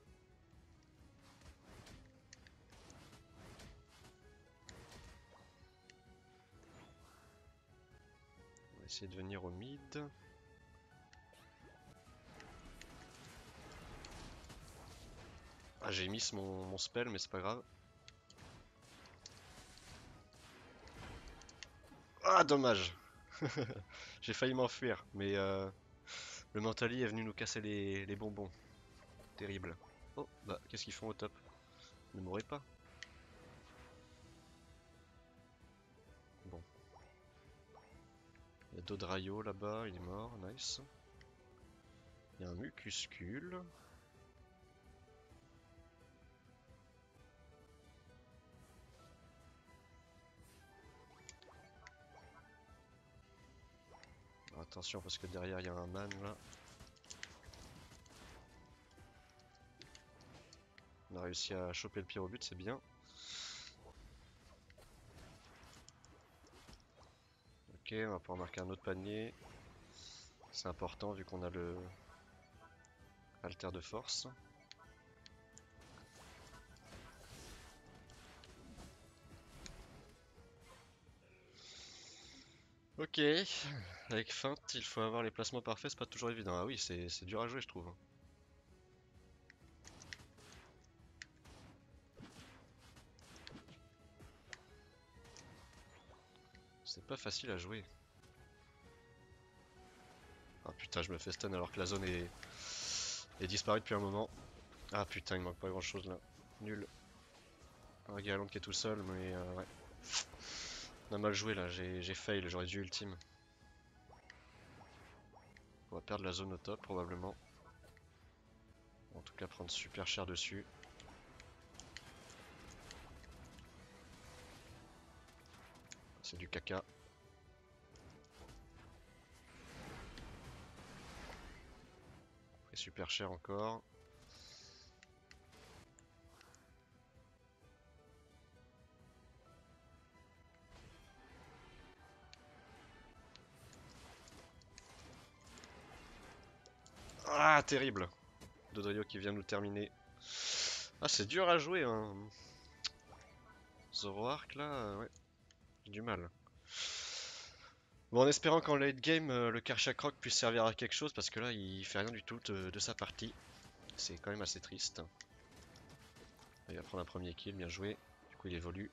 On va essayer de venir au mid. Ah, j'ai mis mon, mon spell, mais c'est pas grave. Ah, dommage. J'ai failli m'enfuir, mais euh, le Mentali est venu nous casser les, les bonbons. Terrible. Oh, bah, qu'est-ce qu'ils font au top? Ne mourrez pas. Bon. Il y a Dodrayo là-bas, il est mort, nice. Il y a un Mucuscule. Alors, attention parce que derrière il y a un man là. On a réussi à choper le pire au but, c'est bien. Ok, on va pouvoir marquer un autre panier. C'est important vu qu'on a le alter de force. Ok, avec feinte, il faut avoir les placements parfaits, c'est pas toujours évident. Ah oui, c'est dur à jouer, je trouve. C'est pas facile à jouer. Ah putain, je me fais stun alors que la zone est, est disparue depuis un moment. Ah putain, il manque pas grand chose là. Nul. Un Guerland qui est tout seul, mais euh, ouais. On a mal joué là, j'ai fail, j'aurais dû ultime. On va perdre la zone au top probablement. En tout cas prendre super cher dessus. C'est du caca. super cher encore. Ah, terrible. Dodrio qui vient nous terminer. Ah, c'est dur à jouer, hein. Zoroark là, euh, ouais, j'ai du mal. Bon, en espérant qu'en late game, euh, le Karchakroc puisse servir à quelque chose, parce que là, il fait rien du tout de, de sa partie. C'est quand même assez triste. Il va prendre un premier kill, bien joué. Du coup, il évolue.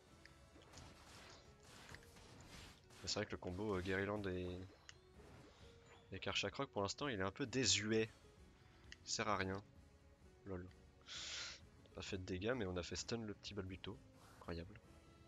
C'est vrai que le combo euh, Guerryland et, et Karchakroc, pour l'instant, il est un peu désuet. Il sert à rien. Lol. On a pas fait de dégâts, mais on a fait stun le petit Balbuto. Incroyable.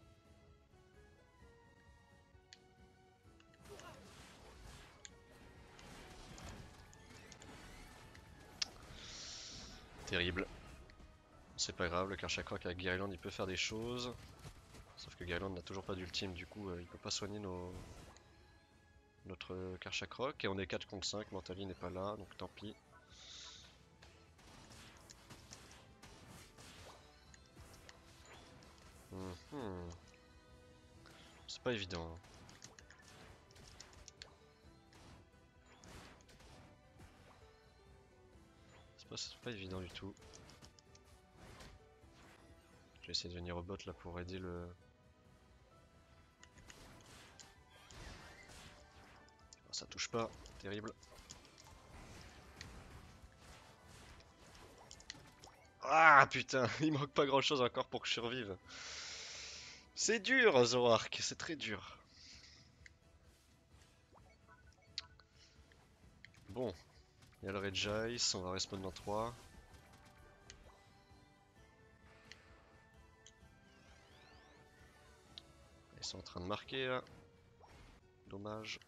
Terrible. C'est pas grave, le Karchakroc avec Guerryland il peut faire des choses. Sauf que Guerryland n'a toujours pas d'ultime, du coup euh, il peut pas soigner nos... notre Karchakroc. Et on est quatre contre cinq, Mentali n'est pas là, donc tant pis. Mhm. C'est pas évident. Hein. C'est pas, c'est pas évident du tout. Je vais essayer de venir au bot là pour aider le... Oh, ça touche pas, terrible. Ah putain, il manque pas grand chose encore pour que je survive. C'est dur Zoroark, c'est très dur. Bon, il y a le Regice, on va respawn dans trois. Ils sont en train de marquer là. Dommage.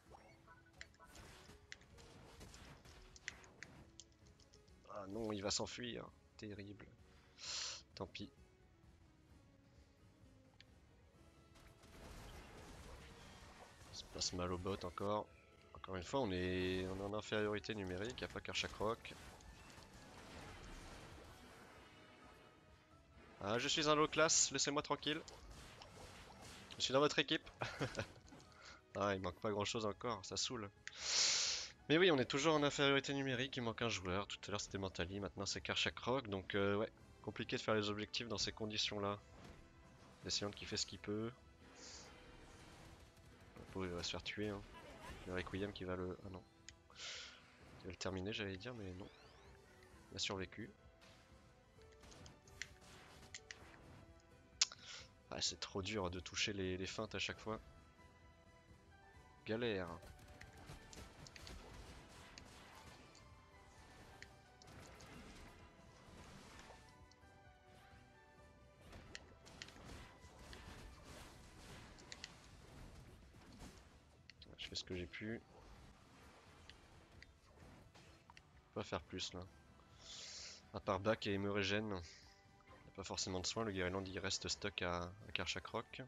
Ah non, il va s'enfuir. Terrible. Tant pis. Ça se passe mal au bot encore. Encore une fois, on est, on est en infériorité numérique, il n'y a pas Karchakroc. Ah, je suis un low class, laissez-moi tranquille. Je suis dans votre équipe. Ah, il manque pas grand chose encore, ça saoule. Mais oui, on est toujours en infériorité numérique, il manque un joueur. Tout à l'heure c'était Mentali, maintenant c'est Karchakroc. Donc euh, ouais, compliqué de faire les objectifs dans ces conditions-là. Essayant qui fait ce qu'il peut. Il va se faire tuer. Hein. Le Requiem qui va le... Ah non. Il va le terminer, j'allais dire, mais non. Il a survécu. Ah, c'est trop dur de toucher les, les feintes à chaque fois. Galère. Je fais ce que j'ai pu. Pas faire plus là. À part back et Emeregen. Il n'y a pas forcément de soin. Le Guerryland il reste stock à, à Karchakroc.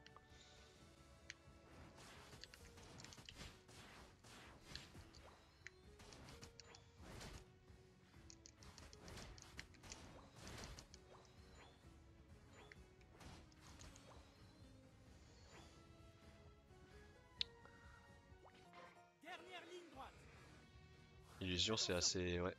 Dernière ligne droite. Illusion c'est assez... ouais.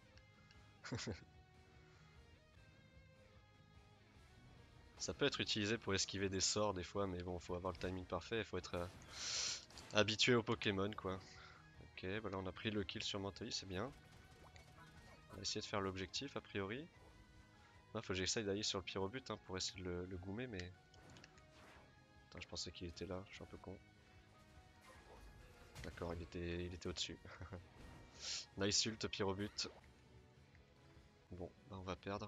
Ça peut être utilisé pour esquiver des sorts des fois, mais bon, faut avoir le timing parfait, il faut être euh, habitué au Pokémon quoi. Ok, bah là on a pris le kill sur Mentali, c'est bien. On va essayer de faire l'objectif a priori. Il faut que j'essaye d'aller sur le pyrobut hein, pour essayer de le, le goumer, mais... Attends, je pensais qu'il était là, je suis un peu con. D'accord, il était, il était au-dessus. Nice ult, pyrobut. Bon, bah on va perdre.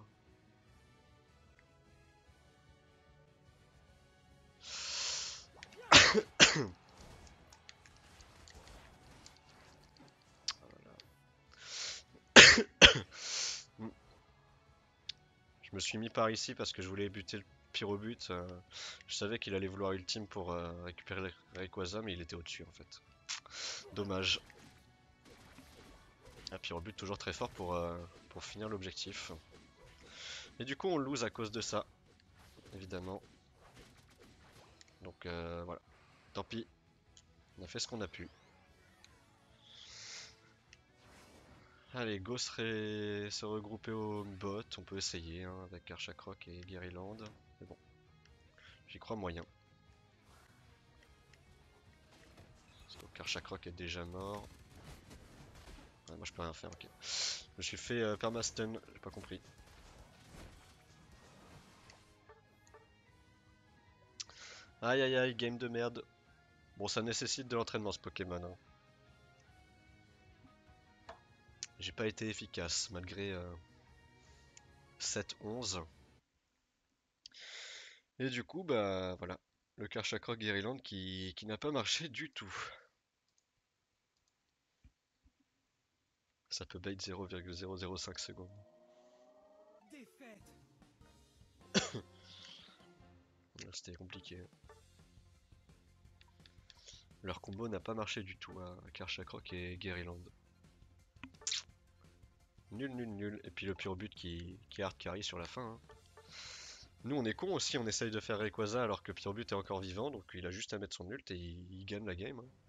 Je me suis mis par ici parce que je voulais buter le pyrobut. Euh, je savais qu'il allait vouloir ultime pour euh, récupérer le Rayquaza, mais il était au-dessus en fait. Dommage. Ah, puis on bute toujours très fort pour, euh, pour finir l'objectif. Et du coup on lose à cause de ça, évidemment. Donc euh, voilà, tant pis, on a fait ce qu'on a pu. Allez, go se, ré- se regrouper au bot, on peut essayer hein, avec Archacroc et Guerryland. Mais bon, j'y crois moyen. Donc Archacroc est déjà mort. Ouais, moi je peux rien faire, ok. Je me suis fait euh, permastun, j'ai pas compris. Aïe aïe aïe, game de merde. Bon, ça nécessite de l'entraînement ce Pokémon, hein. J'ai pas été efficace malgré euh, sept onze. Et du coup, bah voilà. Le Karchakroc Guerryland qui, qui n'a pas marché du tout. Ça peut bait zéro virgule zéro zéro cinq secondes. Défaite. C'était compliqué. Leur combo n'a pas marché du tout à Karchakroc et Guerryland. Nul, nul, nul. Et puis le pure but qui, qui hard carry sur la fin, hein. Nous on est con aussi, on essaye de faire Rayquaza alors que Pure But est encore vivant, donc il a juste à mettre son ult et il, il gagne la game, hein.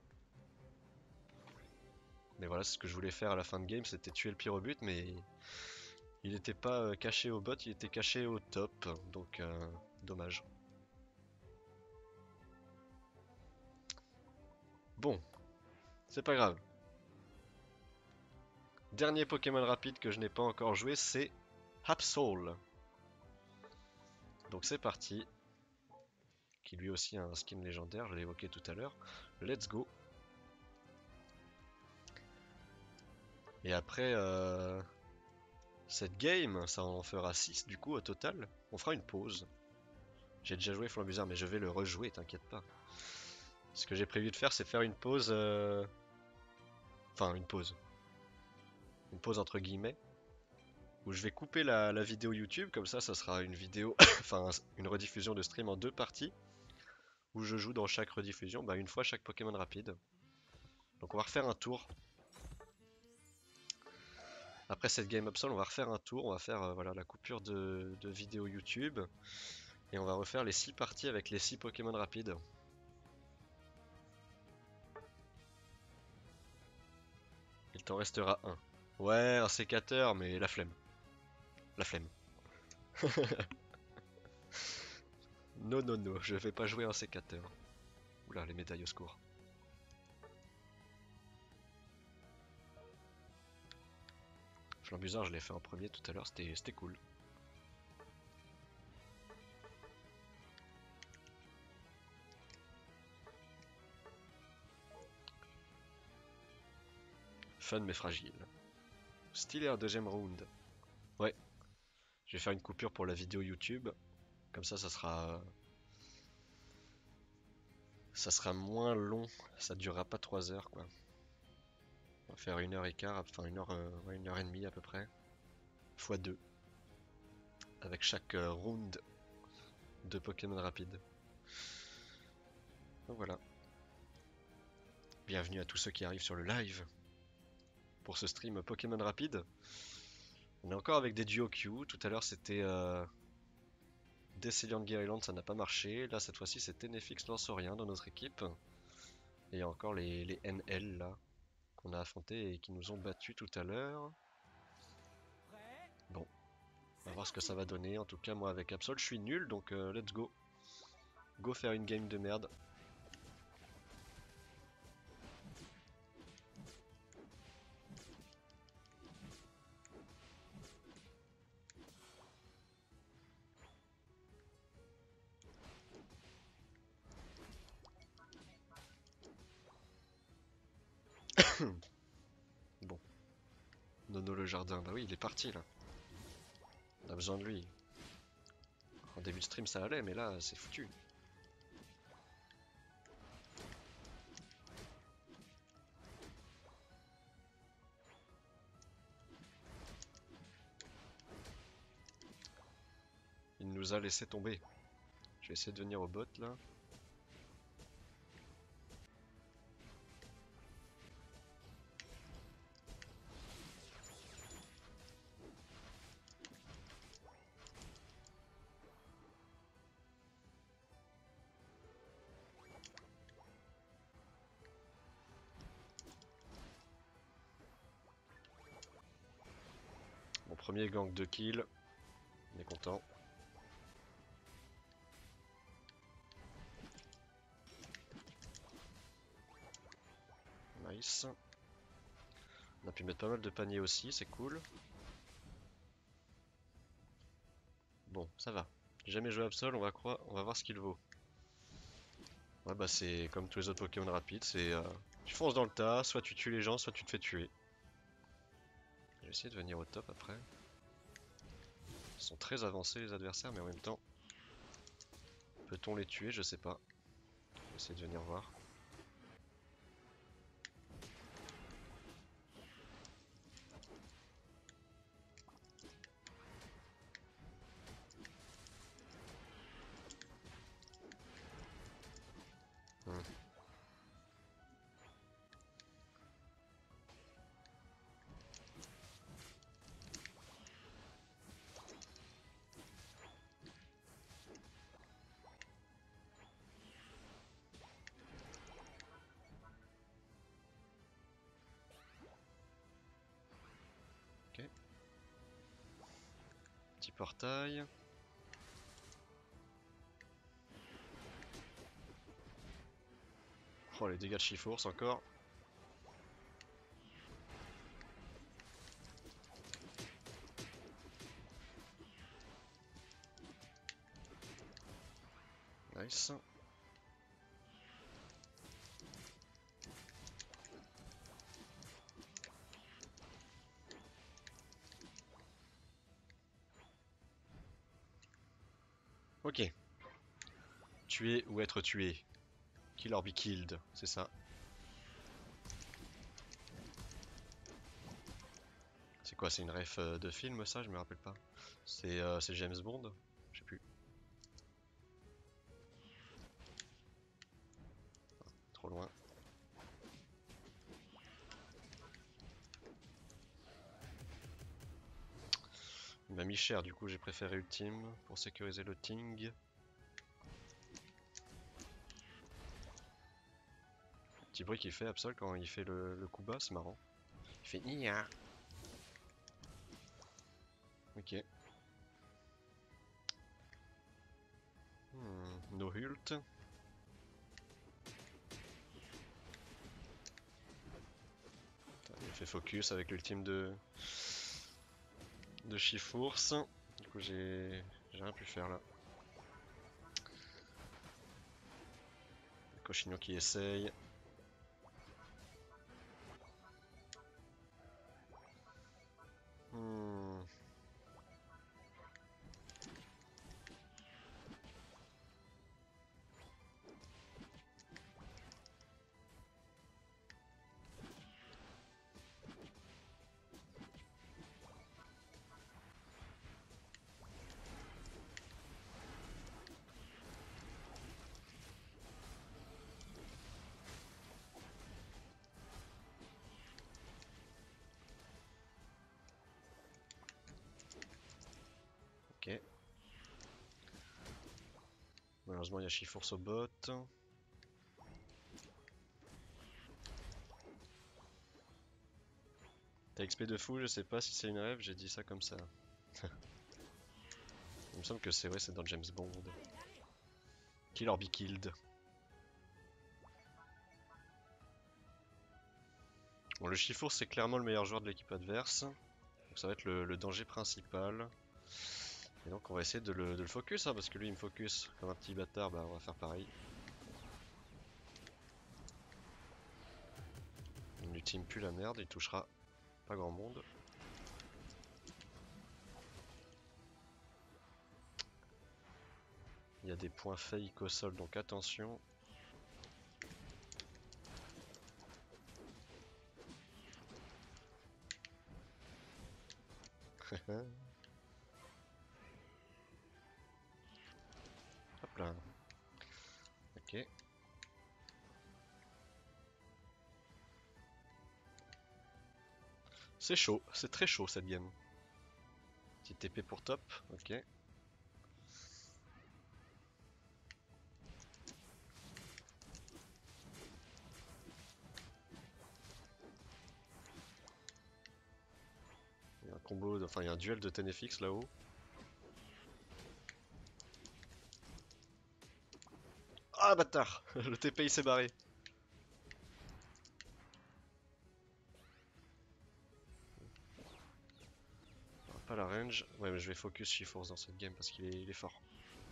Mais voilà, c'est ce que je voulais faire à la fin de game, c'était tuer le Pure But, mais il n'était pas euh, caché au bot, il était caché au top, donc euh, dommage. Bon, c'est pas grave. Dernier Pokémon rapide que je n'ai pas encore joué, c'est Absol. Donc c'est parti. Qui lui aussi a un skin légendaire, je l'ai évoqué tout à l'heure. Let's go. Et après euh, cette game, ça en fera six du coup au total. On fera une pause. J'ai déjà joué Flambuzard, mais je vais le rejouer, t'inquiète pas. Ce que j'ai prévu de faire, c'est faire une pause. euh, Enfin, une pause. Une pause entre guillemets. Où je vais couper la, la vidéo YouTube, comme ça, ça sera une vidéo. Enfin, une rediffusion de stream en deux parties. Où je joue dans chaque rediffusion, bah, une fois chaque Pokémon rapide. Donc on va refaire un tour. Après cette game Absol, on va refaire un tour. On va faire euh, voilà, la coupure de, de vidéo YouTube. Et on va refaire les six parties avec les six Pokémon rapides. Il t'en restera un. Ouais, un sécateur, mais la flemme. La flemme. Non, non, non, je vais pas jouer un sécateur. Oula, les médailles au secours. Flambuzard, je l'ai fait en premier tout à l'heure, c'était c'était cool. Fun mais fragile. Stylé un deuxième round. Ouais, je vais faire une coupure pour la vidéo YouTube. Comme ça, ça sera... Ça sera moins long. Ça durera pas trois heures, quoi. On va faire une heure et quart, enfin une heure, euh, ouais, une heure et demie à peu près. Fois deux. Avec chaque euh, round de Pokémon rapide. Donc voilà. Bienvenue à tous ceux qui arrivent sur le live. Pour ce stream Pokémon rapide. On est encore avec des duos Q. Tout à l'heure c'était... Euh... Desceliant Guerryland, ça n'a pas marché. Là, cette fois-ci, c'est Tenefix Lanceurien dans notre équipe. Et il y a encore les, les N L là qu'on a affrontés et qui nous ont battus tout à l'heure. Bon, on va voir ce que ça va donner. En tout cas, moi avec Absol, je suis nul, donc euh, let's go. Go faire une game de merde. Bon. Nono le jardin, bah oui, il est parti là. On a besoin de lui. En début de stream, ça allait, mais là, c'est foutu. Il nous a laissé tomber. Je vais essayer de venir au bot là. premier gang de kill. On est content. Nice. On a pu mettre pas mal de paniers aussi, c'est cool. Bon, ça va. J'ai jamais joué à Absol, on va croire, on va voir ce qu'il vaut. Ouais bah c'est comme tous les autres Pokémon rapides, c'est euh, tu fonces dans le tas, soit tu tues les gens, soit tu te fais tuer. Je vais essayer de venir au top après. Ils sont très avancés les adversaires, mais en même temps, peut-on les tuer? Je sais pas. Je vais essayer de venir voir. Hmm. Ok. Petit portail. Oh les dégâts de Chifours encore. Nice. Ok. Tuer ou être tué. Kill or be killed, c'est ça. C'est quoi, c'est une ref euh, de film ça? Je me rappelle pas. C'est euh, c'est James Bond? Je sais plus. Trop loin. Il m'a mis cher, du coup j'ai préféré Ultime pour sécuriser le ting. Petit bruit qu'il fait Absol quand il fait le, le coup bas, c'est marrant. Il fait Nia. Ok. Hmm, no ult. Il fait focus avec l'ultime de de Chifours. Du coup j'ai j'ai rien pu faire là. Cochino qui essaye. Hmm. Ok. Malheureusement il y a Chifours au bot. T'as X P de fou, je sais pas si c'est une rêve, j'ai dit ça comme ça. Il me semble que c'est vrai, c'est dans James Bond. Kill or be killed. Bon, le Chifours c'est clairement le meilleur joueur de l'équipe adverse. Donc ça va être le, le danger principal. Et donc on va essayer de le, de le focus, hein, parce que lui il me focus comme un petit bâtard, bah on va faire pareil. Il n'ultime plus la merde, il touchera pas grand monde. Il y a des points fake au sol, donc attention. Hop là. Ok. C'est chaud, c'est très chaud cette game. Petit T P pour top, ok. Il y a un combo, de- enfin il y a un duel de Tenefix là-haut. Ah bâtard, le T P il s'est barré. Ah, pas la range. Ouais mais je vais focus Shiforce dans cette game parce qu'il est, il est fort.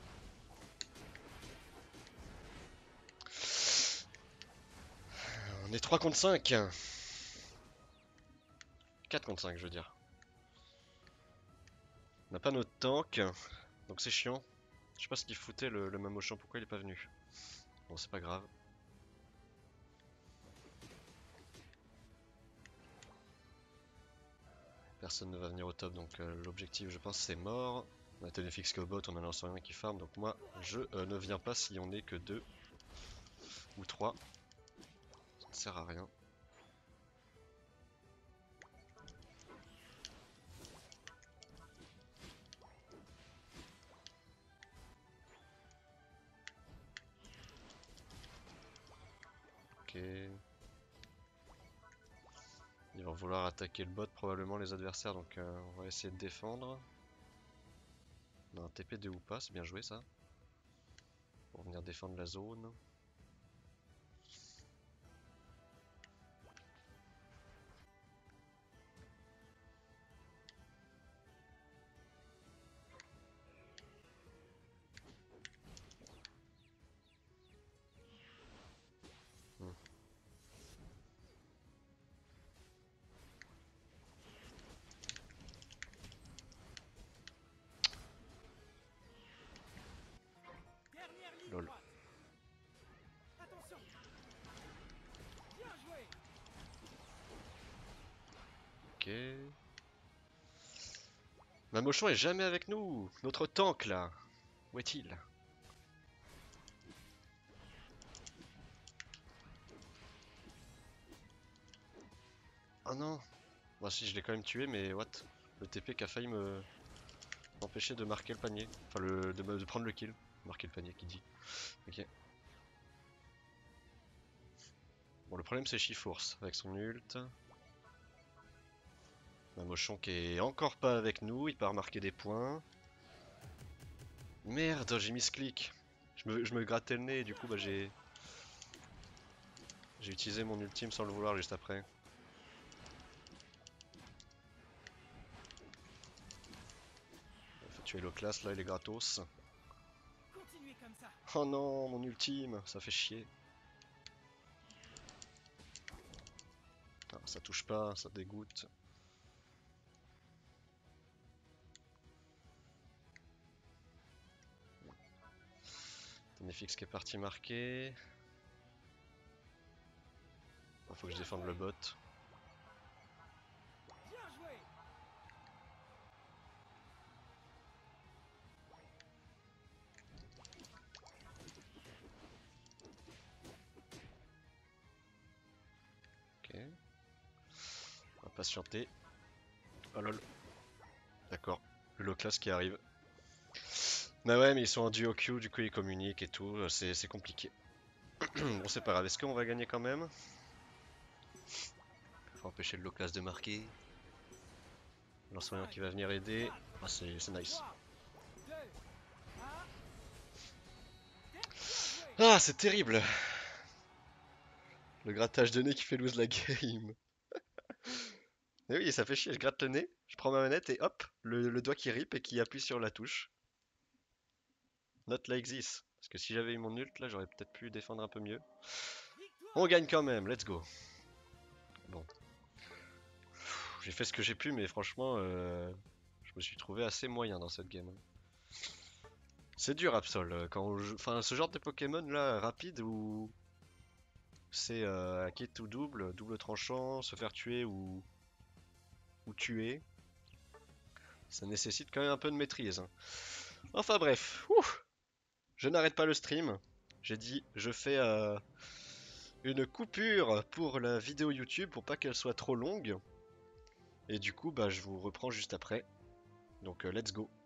On est trois contre cinq. quatre contre cinq je veux dire. On n'a pas notre tank, donc c'est chiant. Je sais pas ce qu'il foutait le, le Mamoshan, pourquoi il est pas venu. Bon c'est pas grave. Personne ne va venir au top, donc euh, l'objectif je pense c'est mort. On a Tenefix qui est au bot, on a lancé rien qui farm, donc moi je euh, ne viens pas si on est que deux ou trois. Ça ne sert à rien. Ok. Ils vont vouloir attaquer le bot probablement les adversaires, donc euh, on va essayer de défendre. On a un T P deux ou pas, c'est bien joué ça. Pour venir défendre la zone. Hmm. Dernière ligne Lol. droite. Attention. Bien joué. Ok. Mamochon est jamais avec nous. Notre tank là. Où est-il? Oh non. Moi si je l'ai quand même tué, mais what? Le T P qui a failli me m'empêcher de marquer le panier. Enfin le, de, me- de prendre le kill. Marquer le panier qui dit. Ok. Bon le problème c'est Shiforce avec son ult. Mamochon qui est encore pas avec nous, il part marquer des points. Merde, j'ai mis ce clic. Je me, je me grattais le nez et du coup bah j'ai j'ai utilisé mon ultime sans le vouloir juste après. Il faut tuer le classe là, il est gratos. Continuez comme ça. Oh non, mon ultime, ça fait chier. Ah, ça touche pas, ça dégoûte. Tenefix qui est parti marquer. Il faut que je défende le bot. Bien joué. Ok. On va patienter. Oh lol. D'accord. Le low class qui arrive. Bah ouais, mais ils sont en duo queue, du coup ils communiquent et tout, euh, c'est c'est compliqué. Bien Bon, c'est joué. pas grave, est-ce qu'on va gagner quand même? Faut empêcher le low class de marquer. Lançoyant cinq, qui va venir aider. quatre, Ah, c'est c'est nice. trois, deux, un. Bien joué. Ah, c'est terrible! Le grattage de nez qui fait lose la game. Et oui, ça fait chier, je gratte le nez, je prends ma manette et hop, le, le doigt qui rip et qui appuie sur la touche. Not like this. Parce que si j'avais eu mon ult, là, j'aurais peut-être pu défendre un peu mieux. On Victoire. gagne quand même, let's go. Bon. J'ai fait ce que j'ai pu, mais franchement, euh, je me suis trouvé assez moyen dans cette game. C'est dur, Absol, euh, quand on joue... Enfin, ce genre de Pokémon là, rapide, où c'est euh, un kit ou double, double tranchant, se faire tuer ou, ou tuer, ça nécessite quand même un peu de maîtrise, hein. Enfin bref, ouf, je n'arrête pas le stream. J'ai dit, je fais euh, une coupure pour la vidéo YouTube pour pas qu'elle soit trop longue. Et du coup, bah, je vous reprends juste après. Donc, euh, let's go.